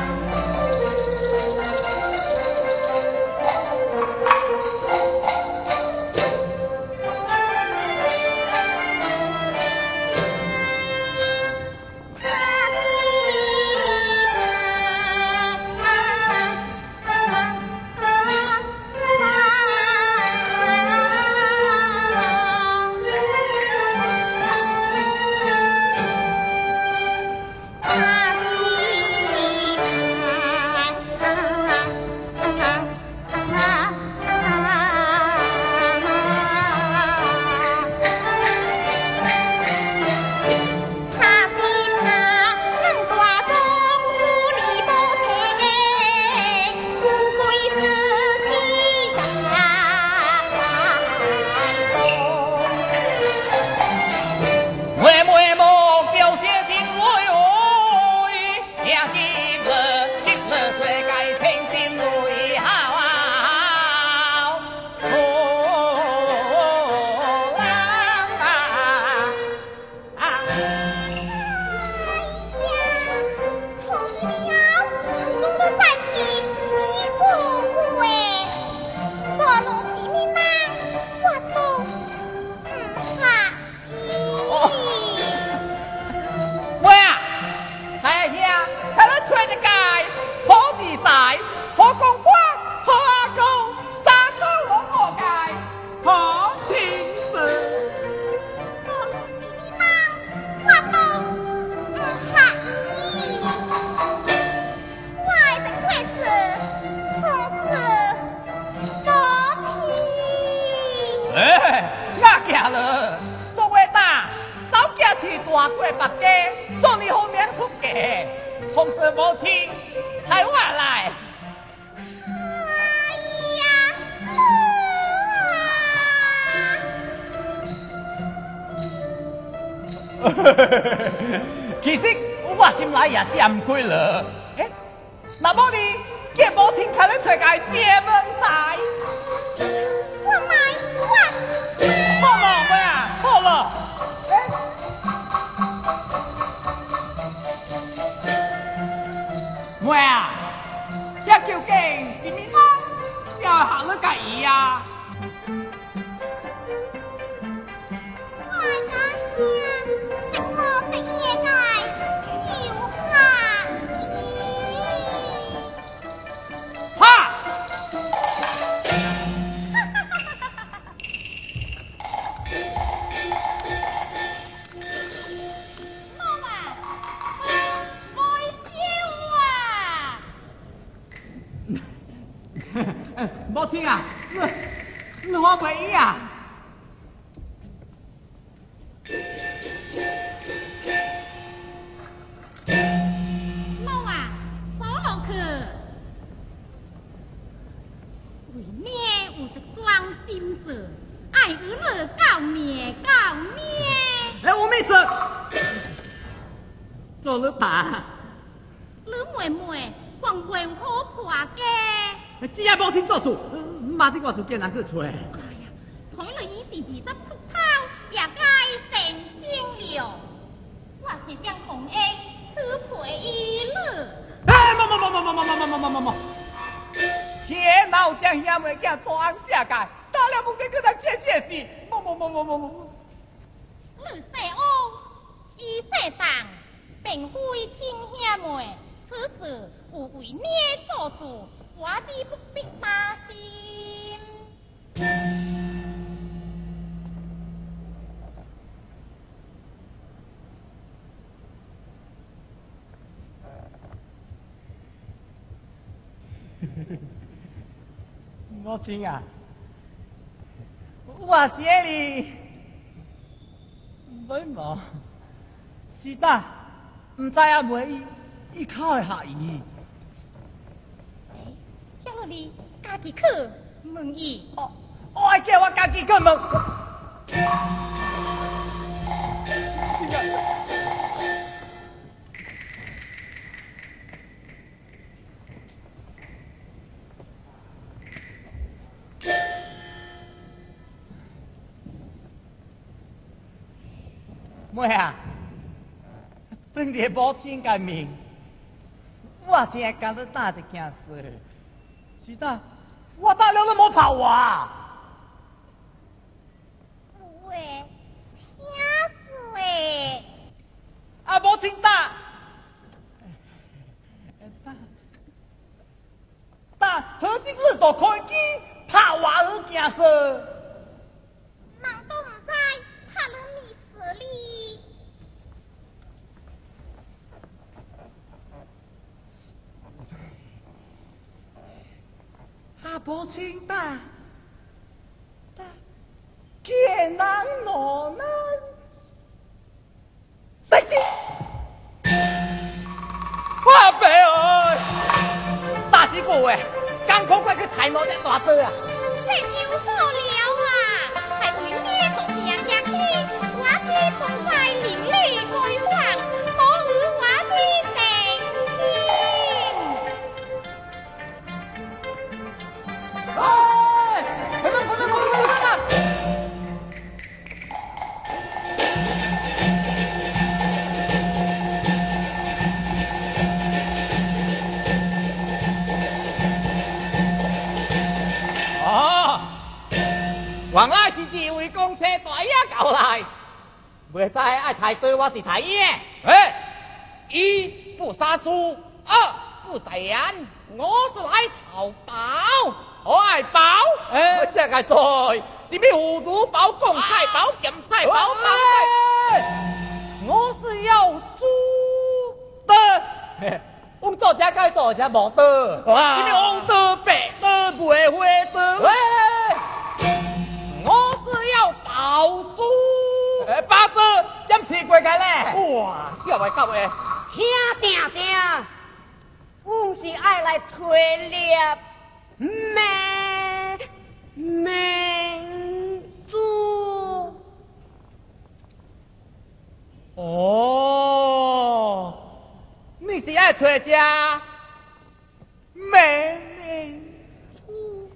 大过百家，做你好名出家，红色母亲才我来。其实我心内也想开了，那么你叫母亲开咧出界借问晒？ 我买， 好了，妹啊，好了。妹啊，这究竟是咩人叫下你介意啊？母亲啊，你我袂意啊！ 老啊，走路去。为咩有一桩心事，爱与你告孽告孽？ 有咩事？做你打。 你妹妹还袂好破家。 只要母亲做主，马上我就叫人去找。哎呀， 看来伊是20出头，也该成亲了。我是将红恩去陪伊了。 哎，莫！天哪，有将遐妹囝做安这界，打了不给个人切死！莫！ 你说哦，伊说当，并非亲兄妹，此事有为孽做主。我之不必担心。 母亲啊，我是你，没毛，是的，唔知啊袂伊靠会下伊。 叫了你家己去问伊。 我爱叫我家己去问。 妹啊，当着母亲的面，我现在跟你打一件事，是的，我打了你冇跑我啊！ 喂，请说。 啊，母亲打，何今日都开机，怕我儿件事。 人都唔知，他拢迷死哩。 啊，母亲打，见人我难，谁知？我爸哎，大几个喂，刚可快去抬我只大刀啊！ 这就好了啊！还为咩同命下去？我只总在邻里开荒，我与我只成亲。 哎，快点！原来是这位公车大爷搞来，袂知爱抬刀我是抬爷。一不杀猪，二不宰人，我是来讨包。我爱包，我这个做是咩葫芦包、贡菜包、咸菜包、汤菜。我是要猪的。我做这该做这无的，是咩红的、白的、玫瑰的。我是要包猪，包的将吃过开嘞！哇，小外狗诶， 听定定，我是爱来催猎明珠。 哦，你是爱催只明珠？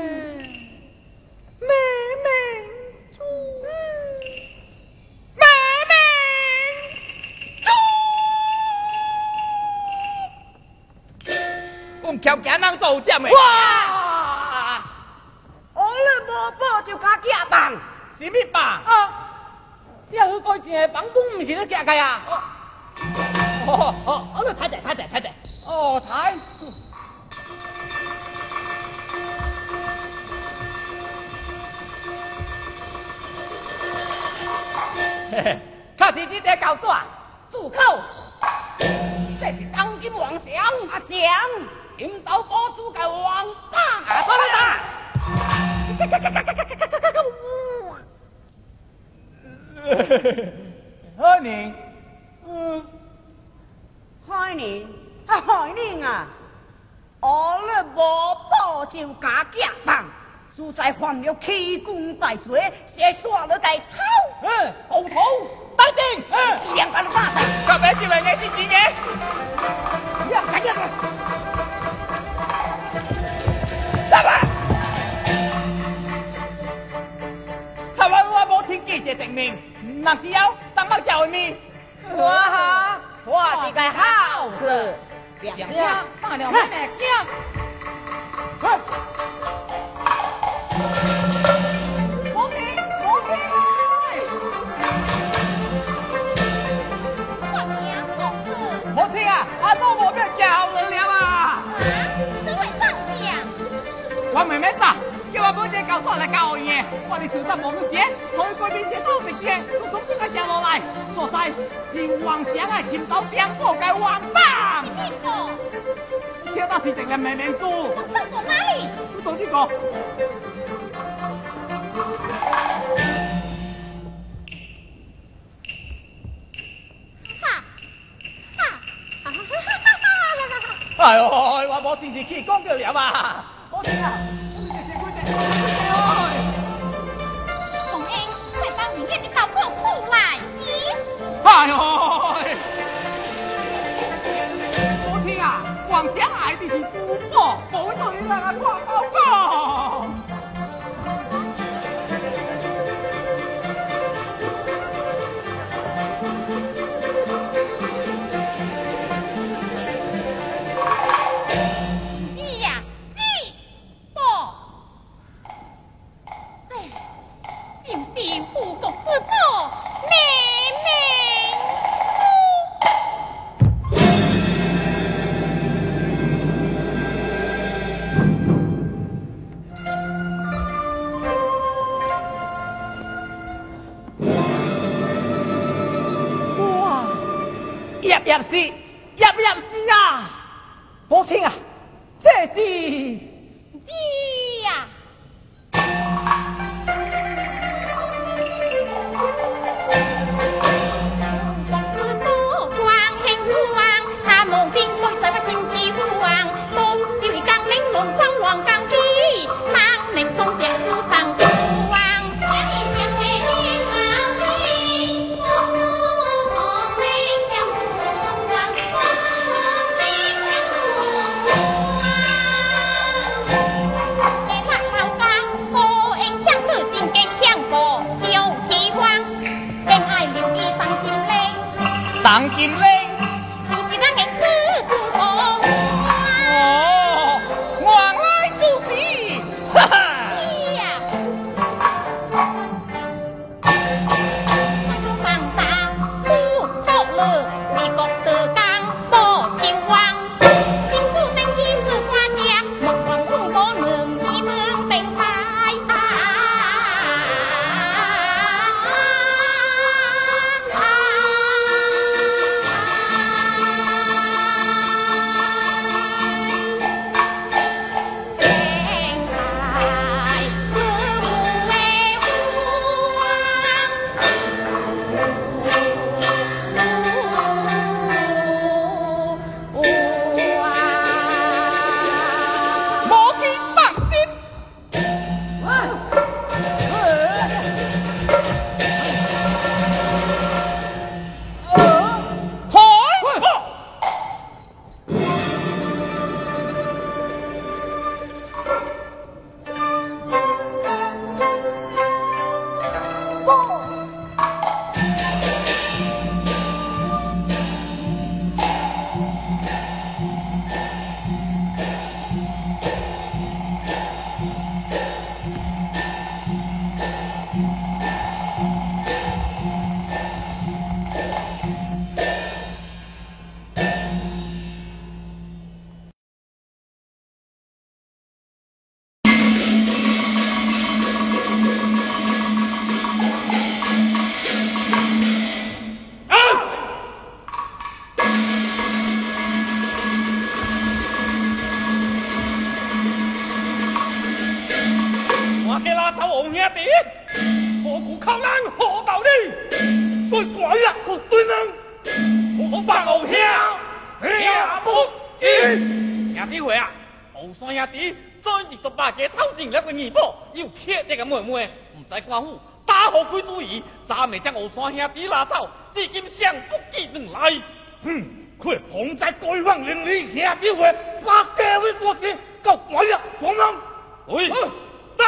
我们条件能做这么？ 哇！我了无宝就加假棒， 什么棒？啊！你要去改正的棒本，不是你假开啊？我抬者。哦，抬。可是这个狗爪住口！这是当今王祥阿祥，青岛保主嘅王八，快来打！海宁， 海宁啊！我了无宝就加假棒，实在犯了欺君大罪，先耍了个头。 暴徒，当正， 两个大仔， 隔壁就系你是死嘢。赶紧！走吧！台湾我母亲记者证明，那是要上班教面。 我是个好事， 两家大了妹妹惊。母亲啊，阿母无变叫人了啊！ 你会放假？ 我妹妹走，叫我每日交出来教嘢，我哋小心冇事，佢嗰邊先都直嘅，就從邊個掉落嚟，所在是王祥係潛到點火嘅王棒。聽到是直嚟命令做。 放過哪裡？ 做呢個。哎呦，我冇事去講佢了嘛，我聽啊， 洪英，快把明天的刀破出來！ 哎呦，我聽啊，王祥愛的是珠寶，冇對啦，掛包包。 就是护国之宝妹妹哇，叶是啊！母亲啊，这是呀。 当金嘞， 就是咱的子主公。 哦，原来就是，哈哈。 呀，放大不透了，为国得刚保秦王，辛苦等天子挂家，莫忘苦果能一门并排。 官府打好鬼主意，暂未将湖山兄弟拉走，至今尚不记回来。 佢同在对方令你兄弟会把家位过去，到大日同人。 喂，走。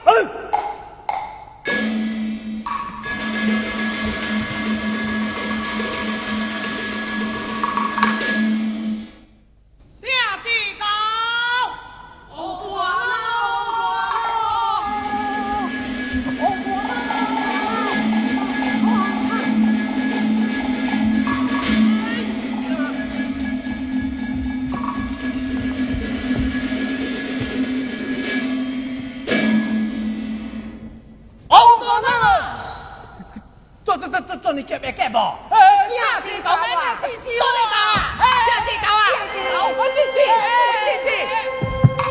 这你夹不夹不？ 下去搞啊！下去搞啊！下去搞啊！我进去，我进去。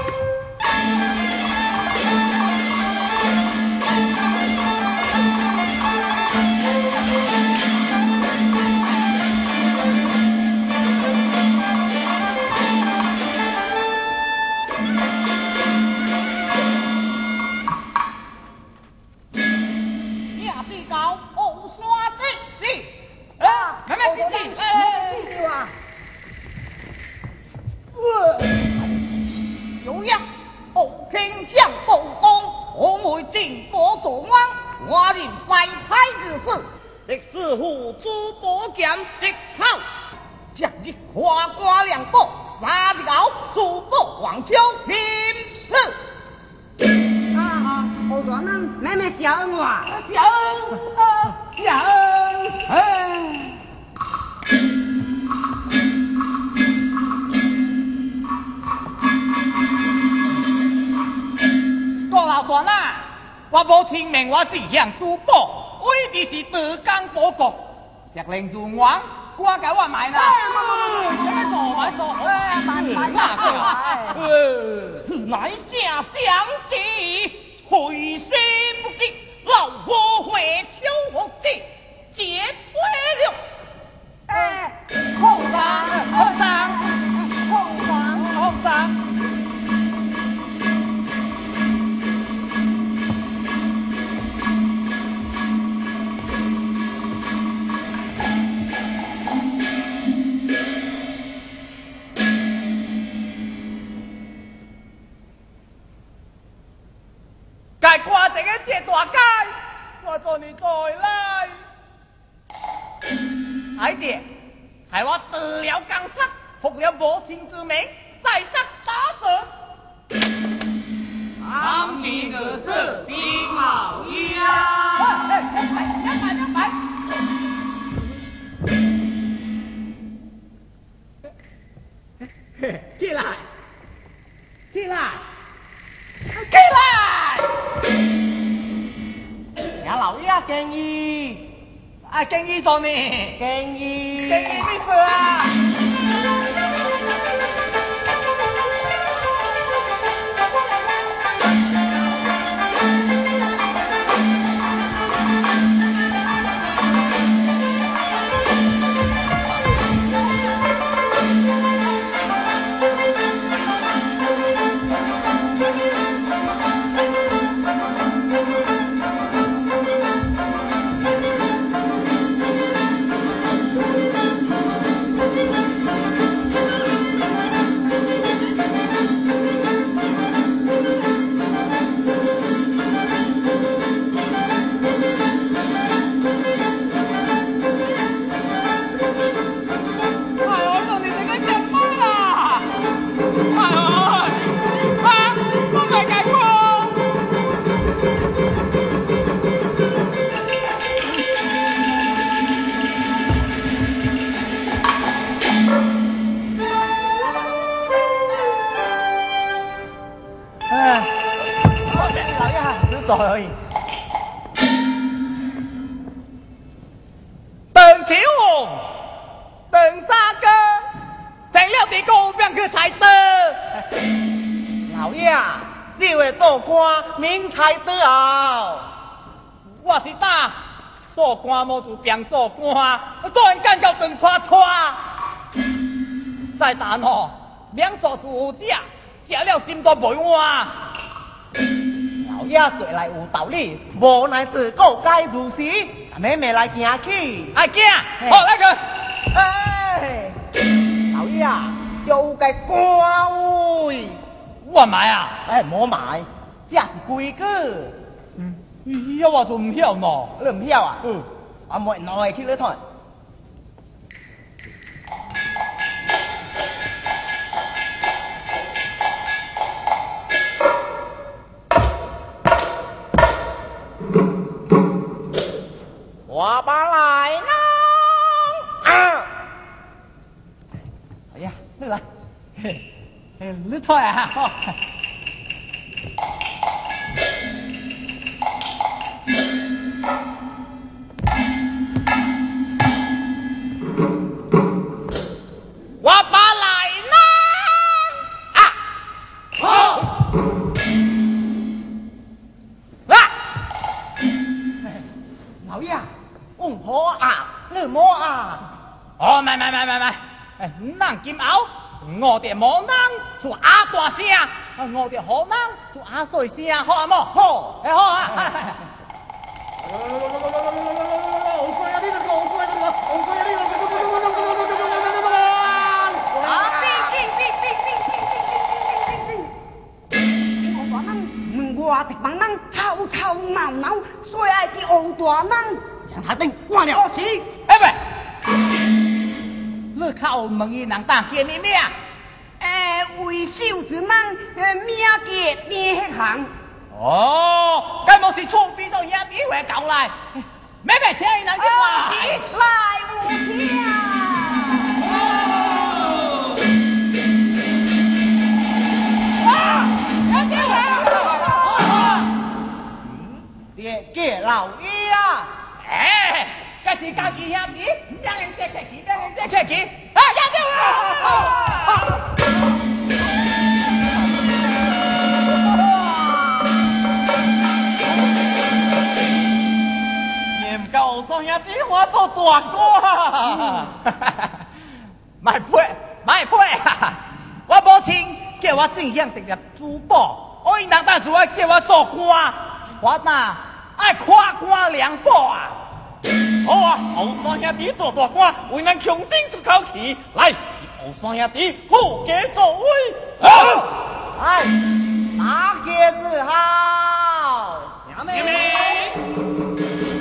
历史户诸宝剑一口，将日花瓜两个，三日后诸宝黄秋平。 好大人，妹妹小恩我， 小恩小恩，哎。大老大呐，我无清明，我只向珠宝，为的是德纲报国，石令诸王，瓜给我买呐。这个做买做好，买哪个？乃下相机，回师不及，老火回秋后地，结不了。哎，后生，后生，后生，后生。该挂这个这大街，我做你再来。爱弟，害我得了钢叉，服了无情之名，再责打死。当兵的是新老鸭。两百。起来，起来，起来！ nhà老爷建议， 建议做呢？ 建议咩事啊？ 而已。 邓启宏，邓三哥，整了地高边去抬得。 老爷，这位做官明抬得啊！ 我是打做官无就变做官，做人干叫顿拖拖。再打喏，两做主家，食了心都袂换。 老爷说来有道理，无奈自古该如是，妹妹来行去。 爱行，好来个。 哎，老爷有个官位， 我买啊！ 哎，莫买，这是规矩。 以后我就唔晓喏。 你唔晓啊？我莫耐去你睇。我把来呢？啊！哎呀，你来， 你睇啊！我把来呢？啊！好。啊！ 老爷。公婆啊，你摸啊！ 哦，买，咱今后我哋冇人就阿大声，我哋好人就阿细声，好啊冇？ 好， 好啊！ 我一帮人吵吵闹闹，所以爱叫欧大人。 将他灯关了。 是，哎喂，你靠问伊人当叫咩名？ 为首之人，名叫丁行。 哦，该莫是厝边做兄弟会搞来，妹妹请伊人去话来无听。爹老爷啊！ 哎，这是家己兄弟，两人这客气，两人这客气，啊，兄弟嫌够双兄弟我做大哥，卖配，我母亲叫我正向一粒珠宝，我因人当主要叫我做官，我呐。爱夸官良报啊！好啊，后山兄弟做大官，为咱强争出口气。来，后山兄弟好家作威。好， 哎，大家子好。 娘妹。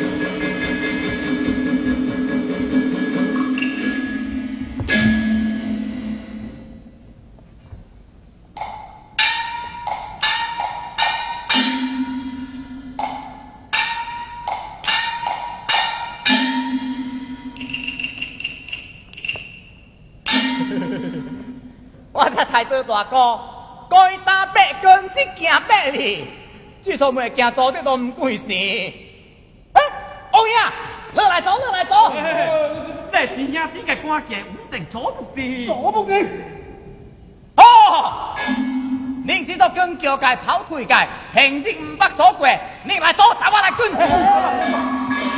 我这太多大哥，该打八竿子行八里，至少每行走的都唔贵事。哎，王爷，落来走，落来走。 这是兄弟嘅关键，唔定做不得。 做不得。哦，您知道跟桥界跑腿界，平日唔捌走过，你来走，带我来滚。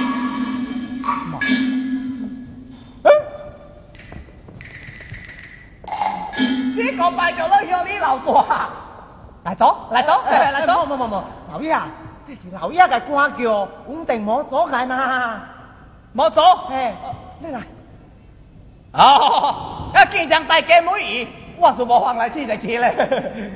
这个拜叫了向你老大，来走，来走，来走。 冇，老爷，这是老爷嘅官叫，唔定冇阻碍呐。 冇走， 嘿，你来。 哦，要见上大家妹儿，我是无放来试一次咧。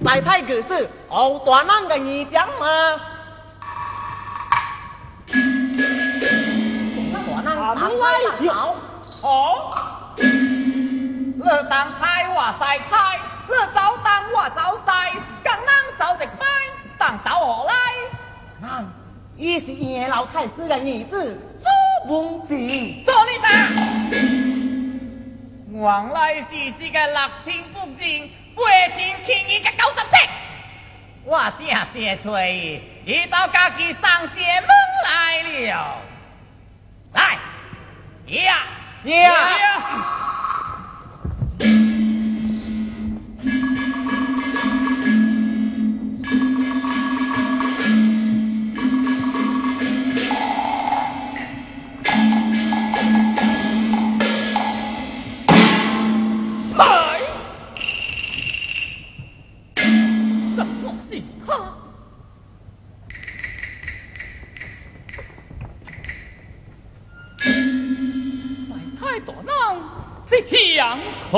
晒太个事，后大人个儿讲嘛。大人来了， 好，你当太我晒太，你早当我早晒，刚人早食饭，当倒何来？ 那伊是爷老太师的儿子朱文静， 做你打。原来是这个6千不敬、背信弃义的狗杂色，我正写出伊，伊到家己上街门来了。来，呀呀！ 相可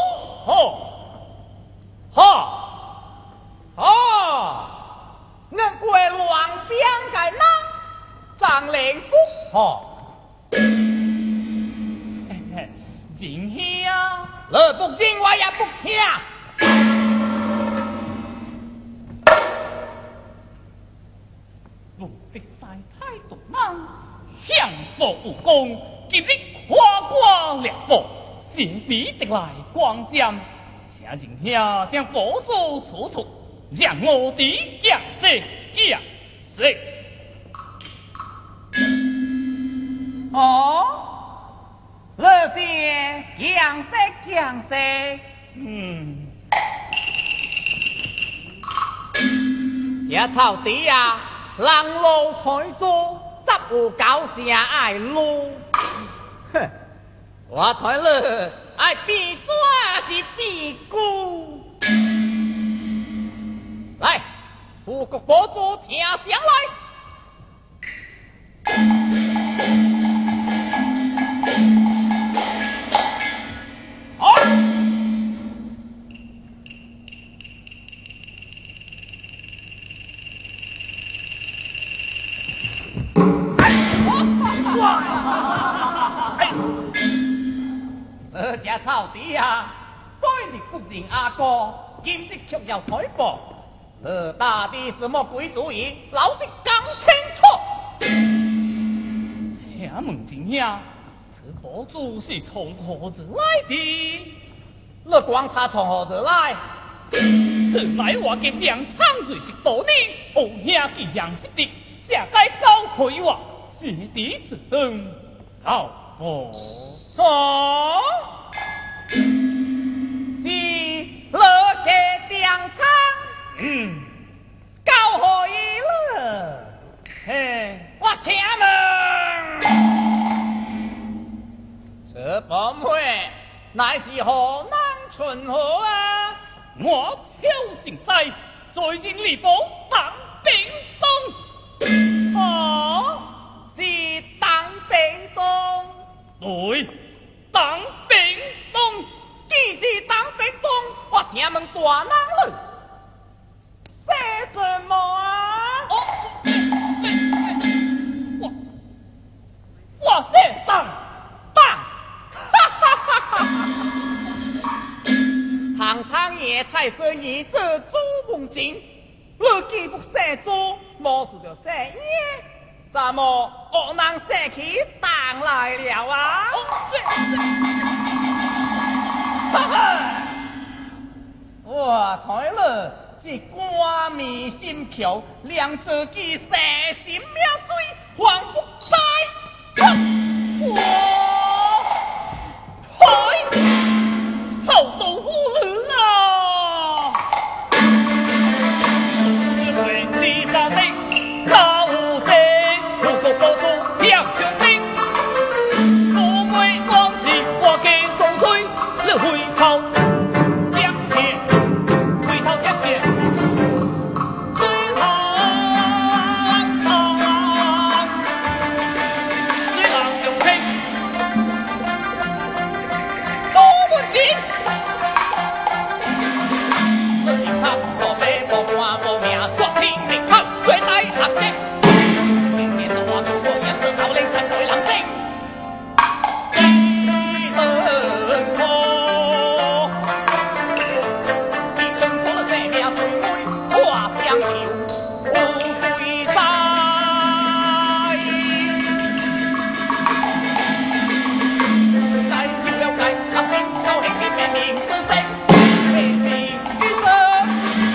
我过乱边个人张灵谷真香， 你不敬我也不听。 我的晒太多人，相搏无功，今日花瓜两搏，先比得来光剑，请人兄将宝珠处处，让我的将士将士。 你是将士，这草地啊，人路台做，只有狗声爱路。哼，我睇你爱比抓是比姑。来，富国宝珠听上来。好。这草地啊，昨日不认阿哥，今日却要推步。打的什么鬼主意？老实讲清楚。 请问真兄，此宝珠是从何而来的？ 你管他从何而来？ 此乃我嘅粮仓瑞是多年，后兄既然识的，这该交配我，是敌之等。好， 是你嘅粮仓。交何伊了？我请问，这本会乃是何人存和啊？ 我邱正在在任吏部当兵东。 是当兵东。 对，当兵东。 既是当兵东，我请问大人了。写什么啊？ 我写当， 堂堂爷太师儿子朱文静，你既不写朱，莫就着写爷，怎么恶人写起当来了啊？我睇了。是官迷心窍，让自己蛇心命碎，还不在。 好豆腐人啊！为地上的高山，不过宝珠两全兵，不为往事我给总推，你回头。 相求，无悔哉。该就了该，他心高兴的命命之声，命命之声。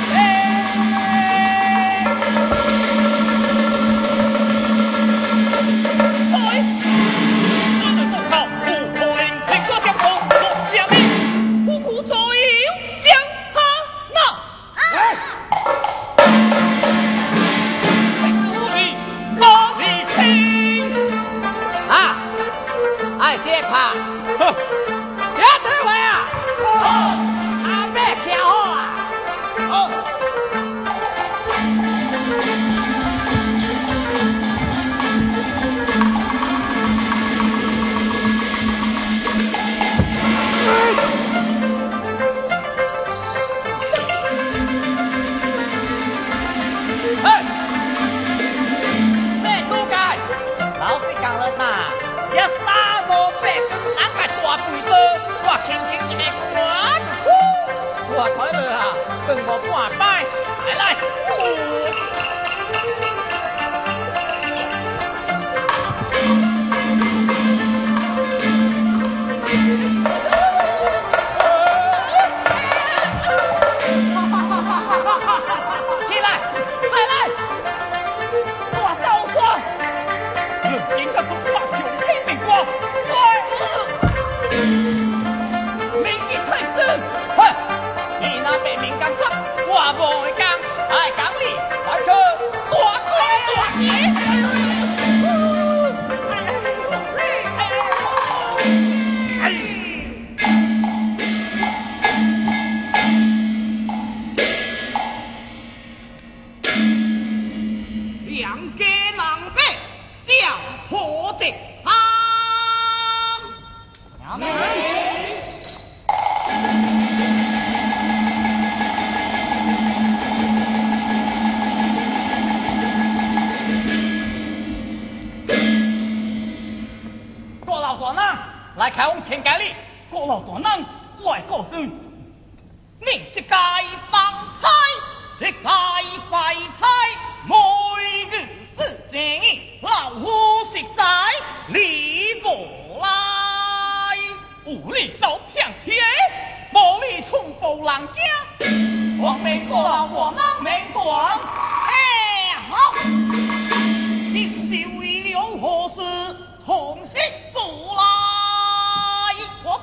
来开往天界里，各老大人来告知，你这界放开，这界晒太，每日事情老夫实在理不来，有你走偏天，无你冲暴人家，光明各老大人明断。好，你是为了何事同心阻来？我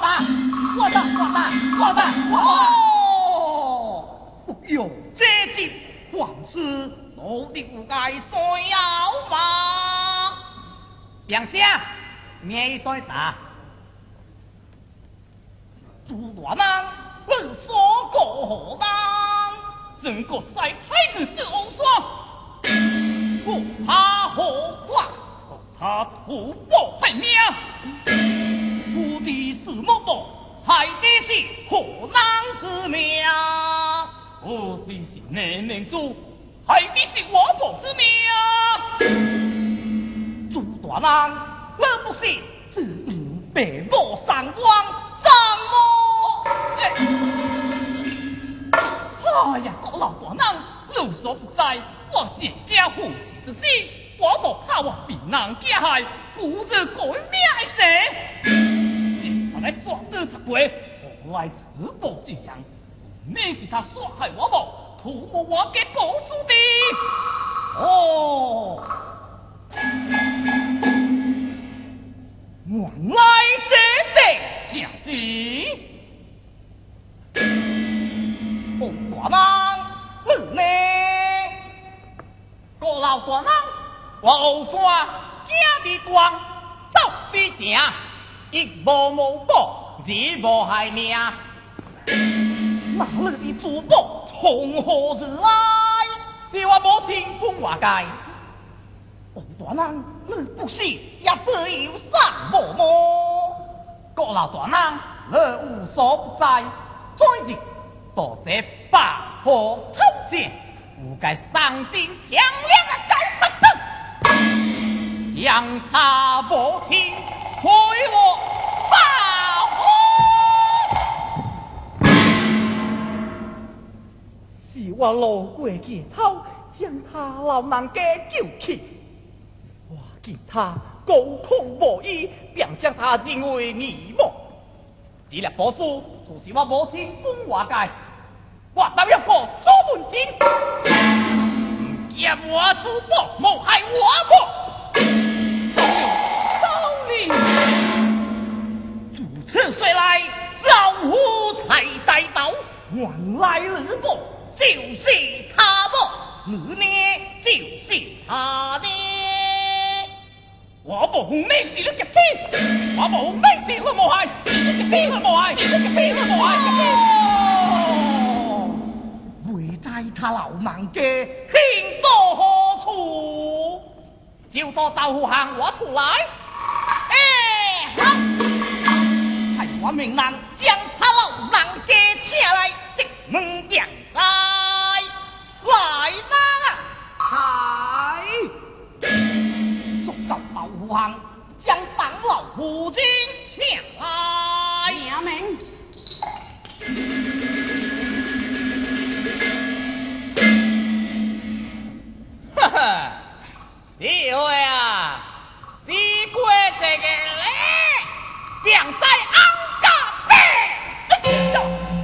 打！哦，不用这集皇室努力有该需要吗？梁家，你需打。朱大人，本所过人，整个晒太子是欧双，不怕何况他屠暴害命。我的是某某，害的是河南之命；我的是内明珠，害的是我婆之命。朱大人，那不是只因被我上光张我？哎呀，各老大人，有所不在，我见家父妻之心，我莫怕我被人加害，故着改命的事。来耍得出轨，何来自暴自扬？免是他杀害我母，屠没我嘅宝珠的。哦，原来这正是王大人，你呢？各老大人，我后山惊地光，走比正。一无宝，二无害命，哪里的珠宝从何而来？是我母亲本外界。王大人，你不是也只有三无么？各老大人，你无所不在，最近多这百户偷窃，有该丧尽天良的高层层，将他母亲推落大火，小我路过街头，将他老人家救起。我见他高空无依，便将他认为义母。这粒宝珠就是我母亲本外界，我当要过朱文金，唔嫌我珠宝，谋害我母。道理，自此岁来，老夫才知道，原来日母就是他母，儿呢就是他呢。我无咩事了，夹天！我无咩事了，无害，是你夹天了，无害，是你夹天了，无害，夹天。未知他老人家行到何处？就到豆腐巷我出来。系我命人将他老人家请来，即门将在来啦！速到豆腐巷，将当老夫人请来。 娘们， 哈哈，这回啊，是过这个嘞，便在安家呗。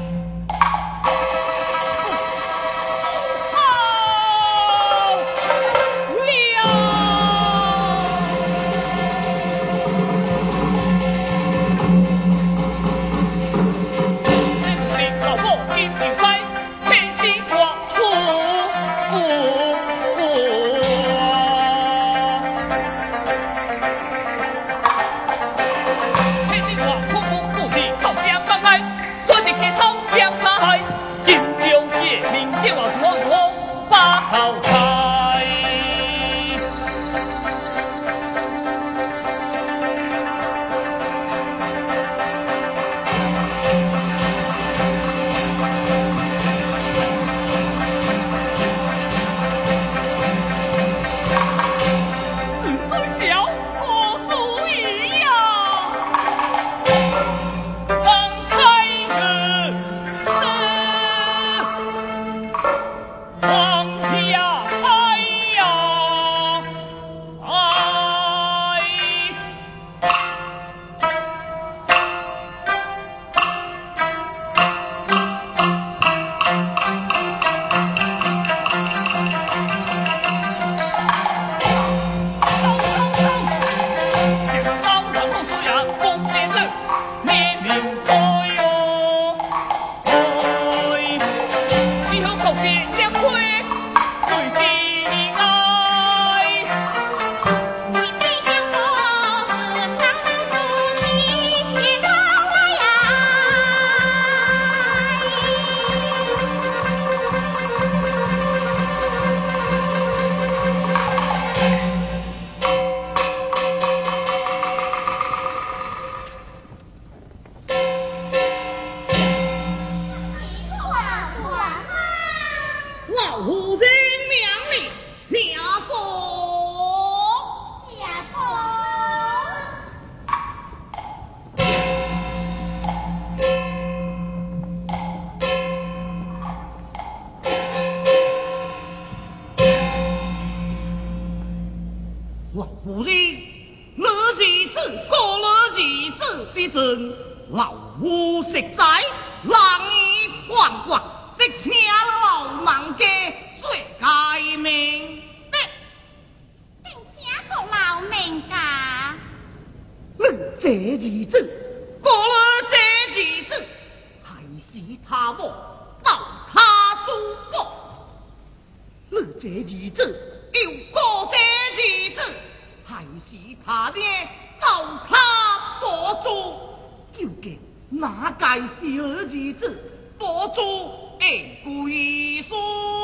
老夫人，你日子过了日子的阵，老夫实在难以还关，得请老人家说改明白， 并且个老人家， 你这日子过了这日子，还是他母到他祖母，你这日子又过这日子。还是他爹到他佛祖，究竟哪该是日子？佛祖会归谁？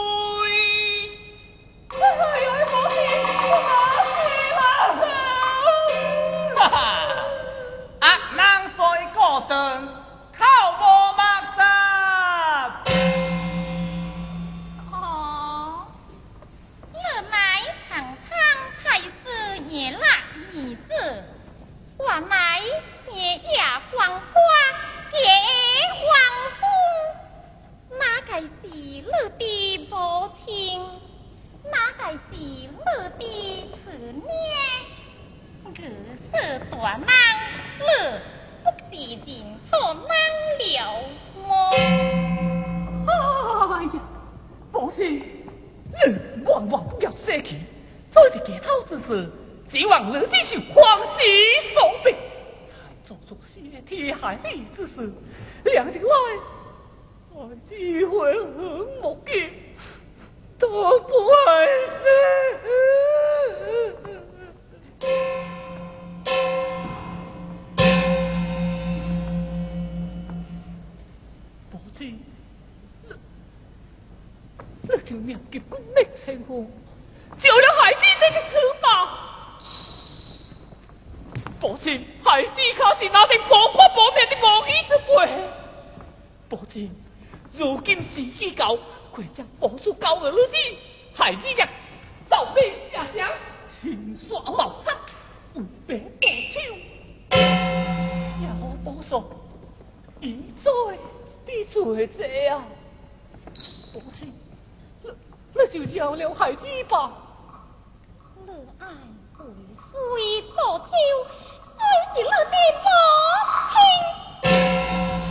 哎呦，母亲，哈哈，阿南水果阵，靠无目杂。 哦，你来堂堂太师爷啦儿子，原来爷爷黄花结王夫，哪该是你的呢？我是大人，你不是认错人了么？ 哎呀，母亲，你万万不要生气，做的街头之事，希望你继续欢喜送别，才做出些天害你之事，两年来，我机会很目见，都不碍事。母亲，你就命结果没成功，就让孩子这个处吧。母亲，孩子可是拿着无可无面的无义之辈。母亲，如今时机到，快将保住高的日子，孩子若早被下乡，清刷老贼，为别报仇，也好保守，一做比做这啊！母亲，那就饶了孩子吧。 你爱为谁报仇？谁是你的母亲？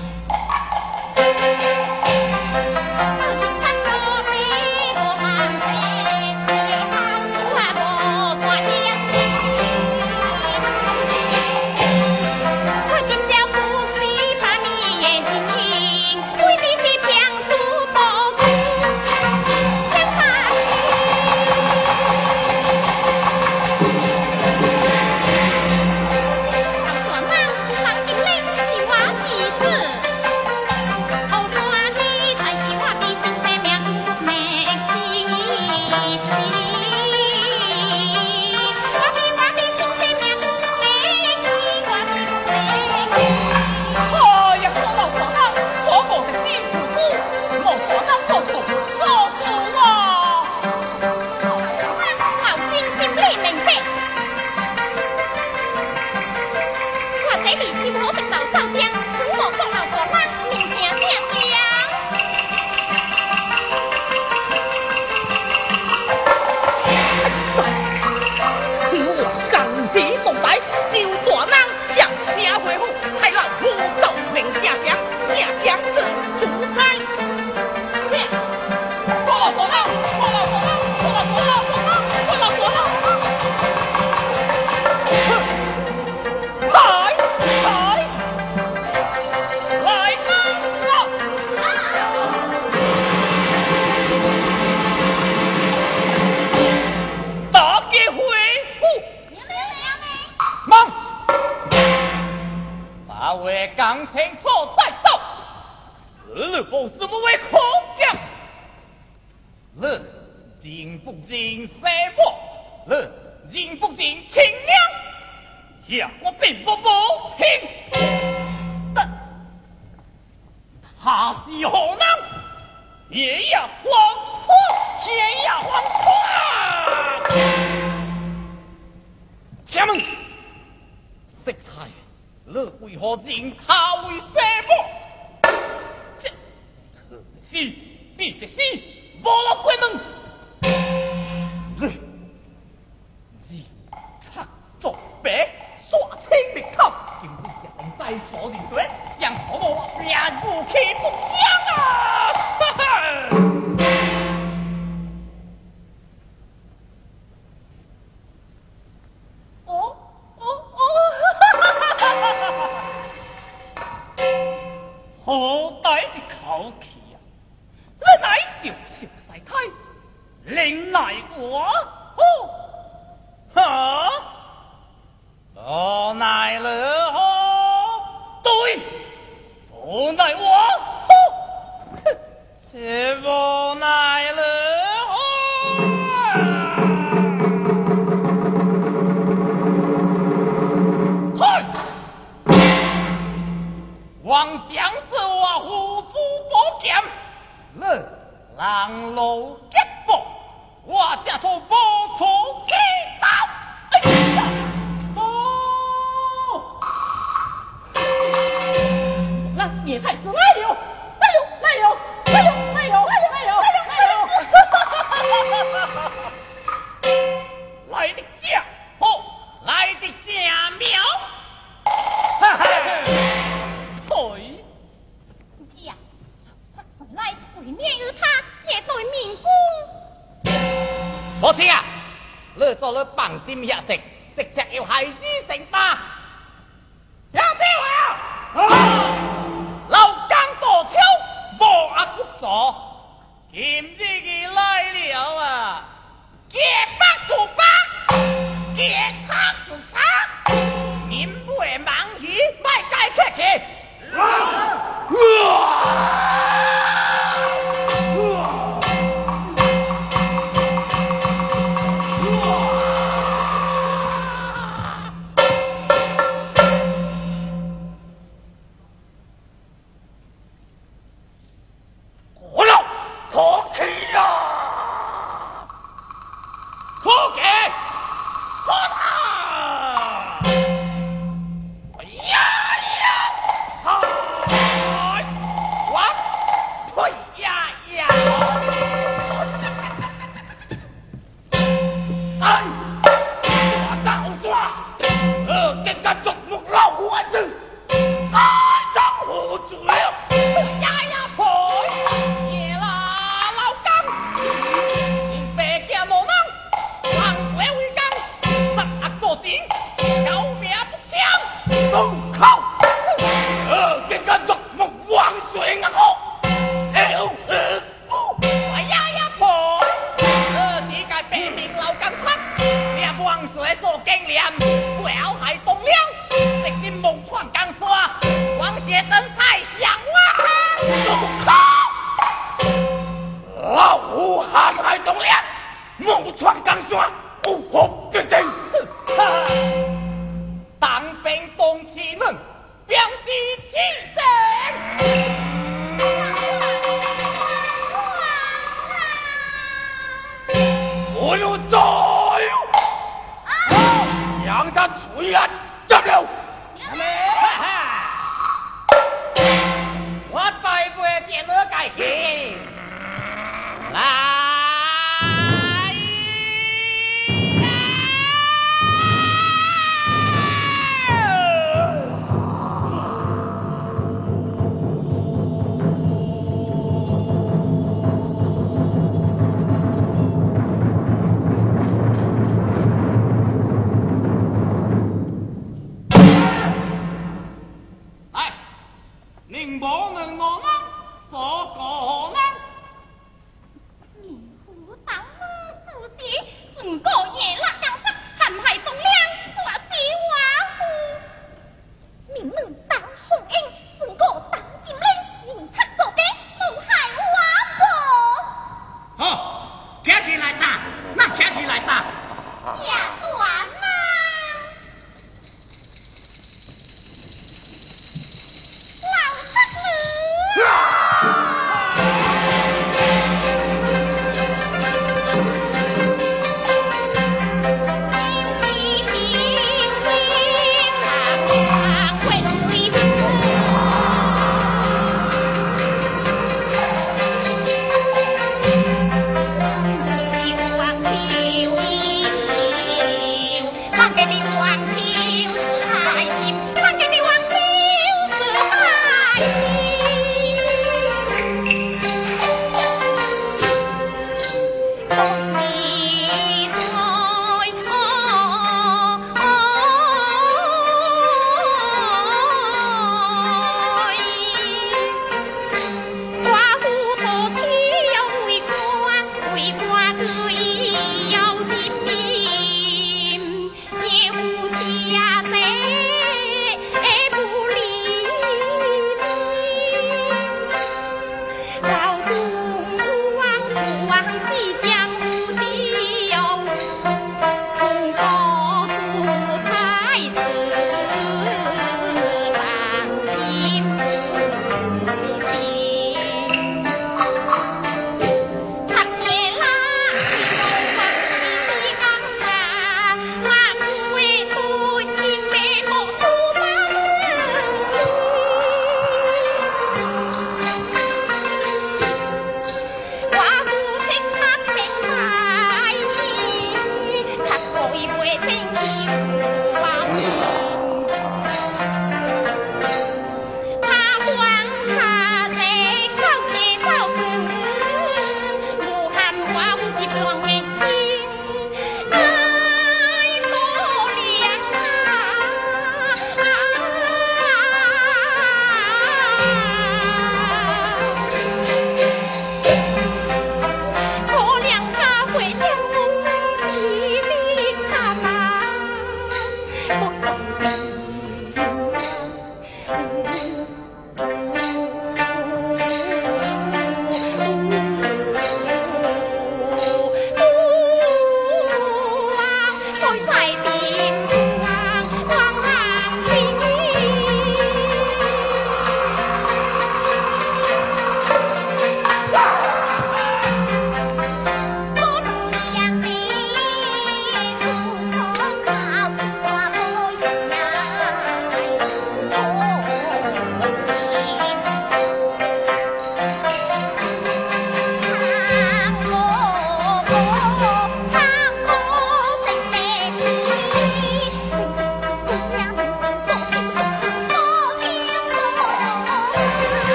讲清楚再走，你不是不为空讲，你认不认生活？你认不认亲娘？呀，我并不无情，但他是何人？也要黄破，也要黄破。请问，色彩。你为何认他为生母？这是必的是无落鬼门。你插作白，耍清灭口，今日人在错人罪，想讨我命如其不讲啊！哈哈！好大的口气呀！你乃小小赛胎，另乃我哈？我乃你对，不乃我这不乃你妄想是我虎珠宝剑，你让路结步，我这做无处去逃。哎呀！那也太是来了，来了，来了，来了，来了，来了，来了！ 母亲啊，你做了放心遐食，直接要孩子成大。兄弟啊！老江大超无压不做，今日佢来了啊！劫北就北，劫拆就拆，民不会忙于卖解客去。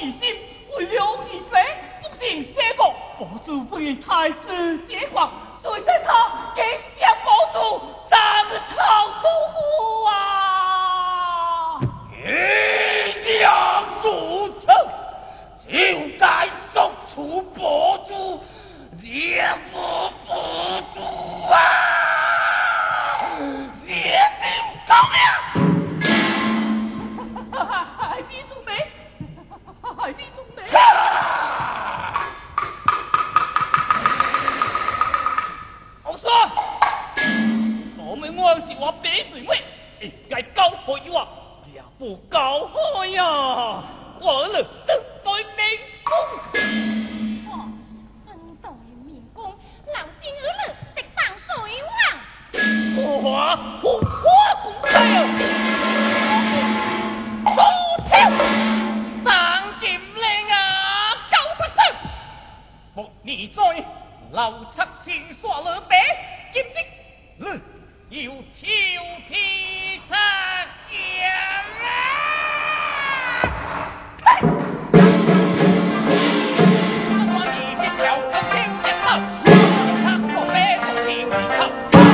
疑心，为了一杯不仅谢幕，博主不愿太师结狂，所以在他给将博主斩草毒虎啊！ 给将如此，就该送出博主，也不付出啊！血性高明。 海基主美，海基主美。我说，我们我是我鼻嘴妹，应该交配我，也不交配呀！我了等待民工。 哇，等待民工，老先儿了，直当水王。 花公开啊！走枪，当剑令啊，高出征。莫你在老七前耍了白，剑职要朝天出言啊！我你先条口听一口，他我白我听一口。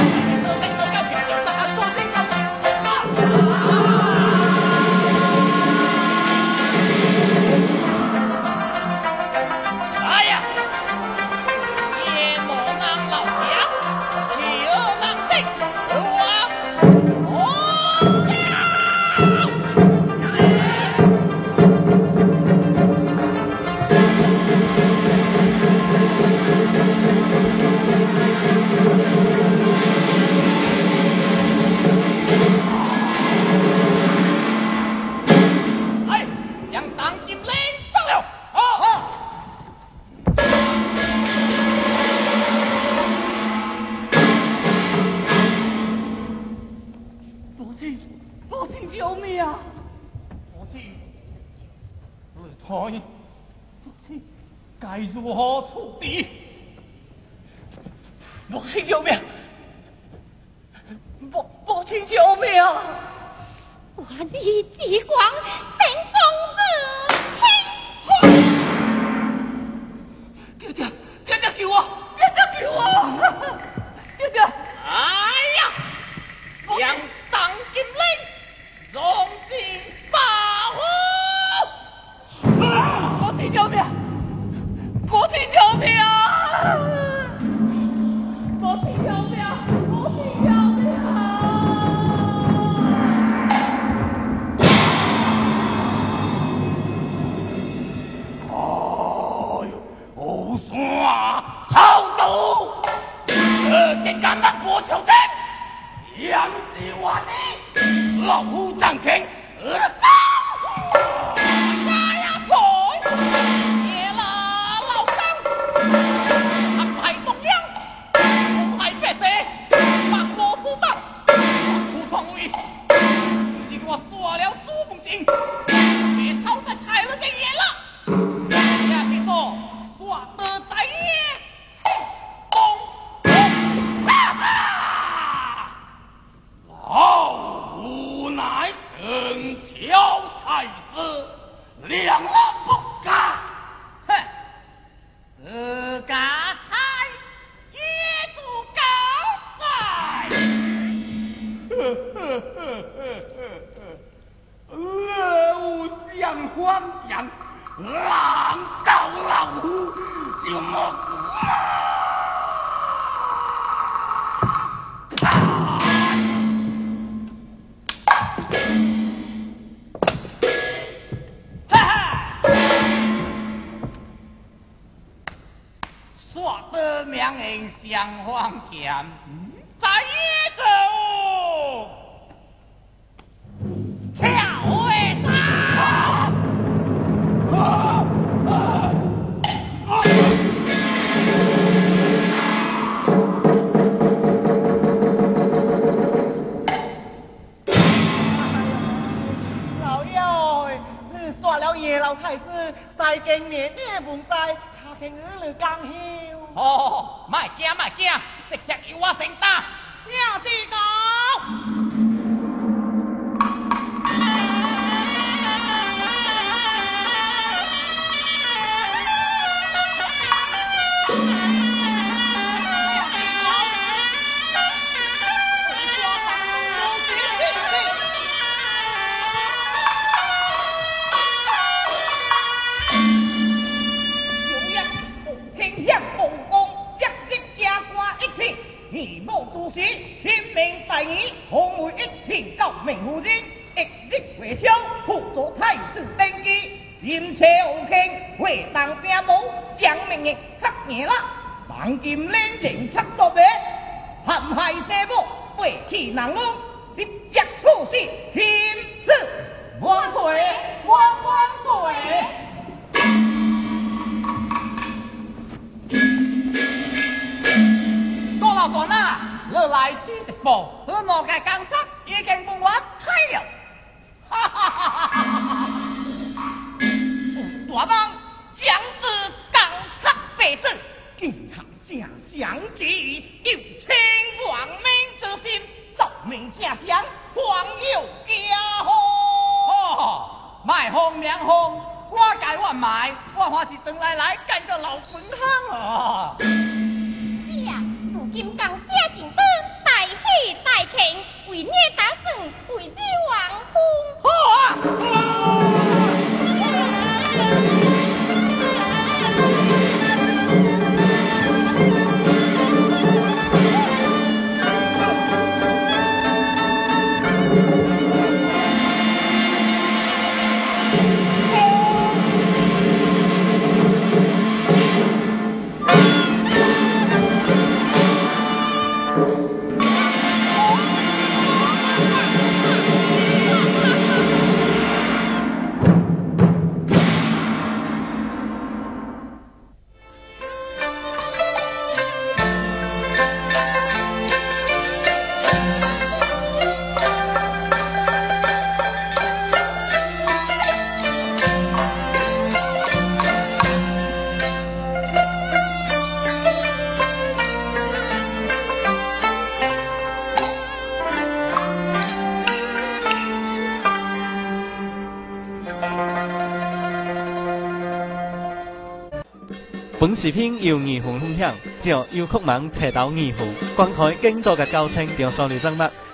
该如何处理？母亲救命！母亲救命！ 我以极光本公子， 爹爹救我！爹爹救我！爹爹！哎呀！将当金令rom进八虎！母亲救命！母亲救命！母亲救命！母亲救命！ 哎呦，好山草毒，竟敢得过朝廷，严是我的老虎掌权， 我耍了朱梦景，别逃在太了这眼了。呀，听说耍得在眼， 老无奈等朝太师，两了不干。 哼，家太也足高在。 无相荒讲，狼告老虎就莫顾耍得名人相荒讲，在野走。跳回打！ 老爷，你耍了夜老太师，赛经年年不在，他听儿女讲休。 哦，卖惊，直接由我承担。 要知道。 人并无将明日出夜啦，望见两人出作业，陷害生母，背弃人路，立即处死，天赐万岁，万岁！多老段啊，你来此直播，我我嘅工作已经帮我睇了，哈哈哈哈哈哈！大王将之刚出白阵，今下下相知，有清王明之心，奏明下乡，黄有家好。卖红两红，我改万买，我还是等来干个老本行啊！ 是啊，如今刚写进本，大喜大庆，为你打算，为之王夫。 好啊！ 本视频由二红分享，由优酷网斜道二号，观台更多嘅高清中双语正物。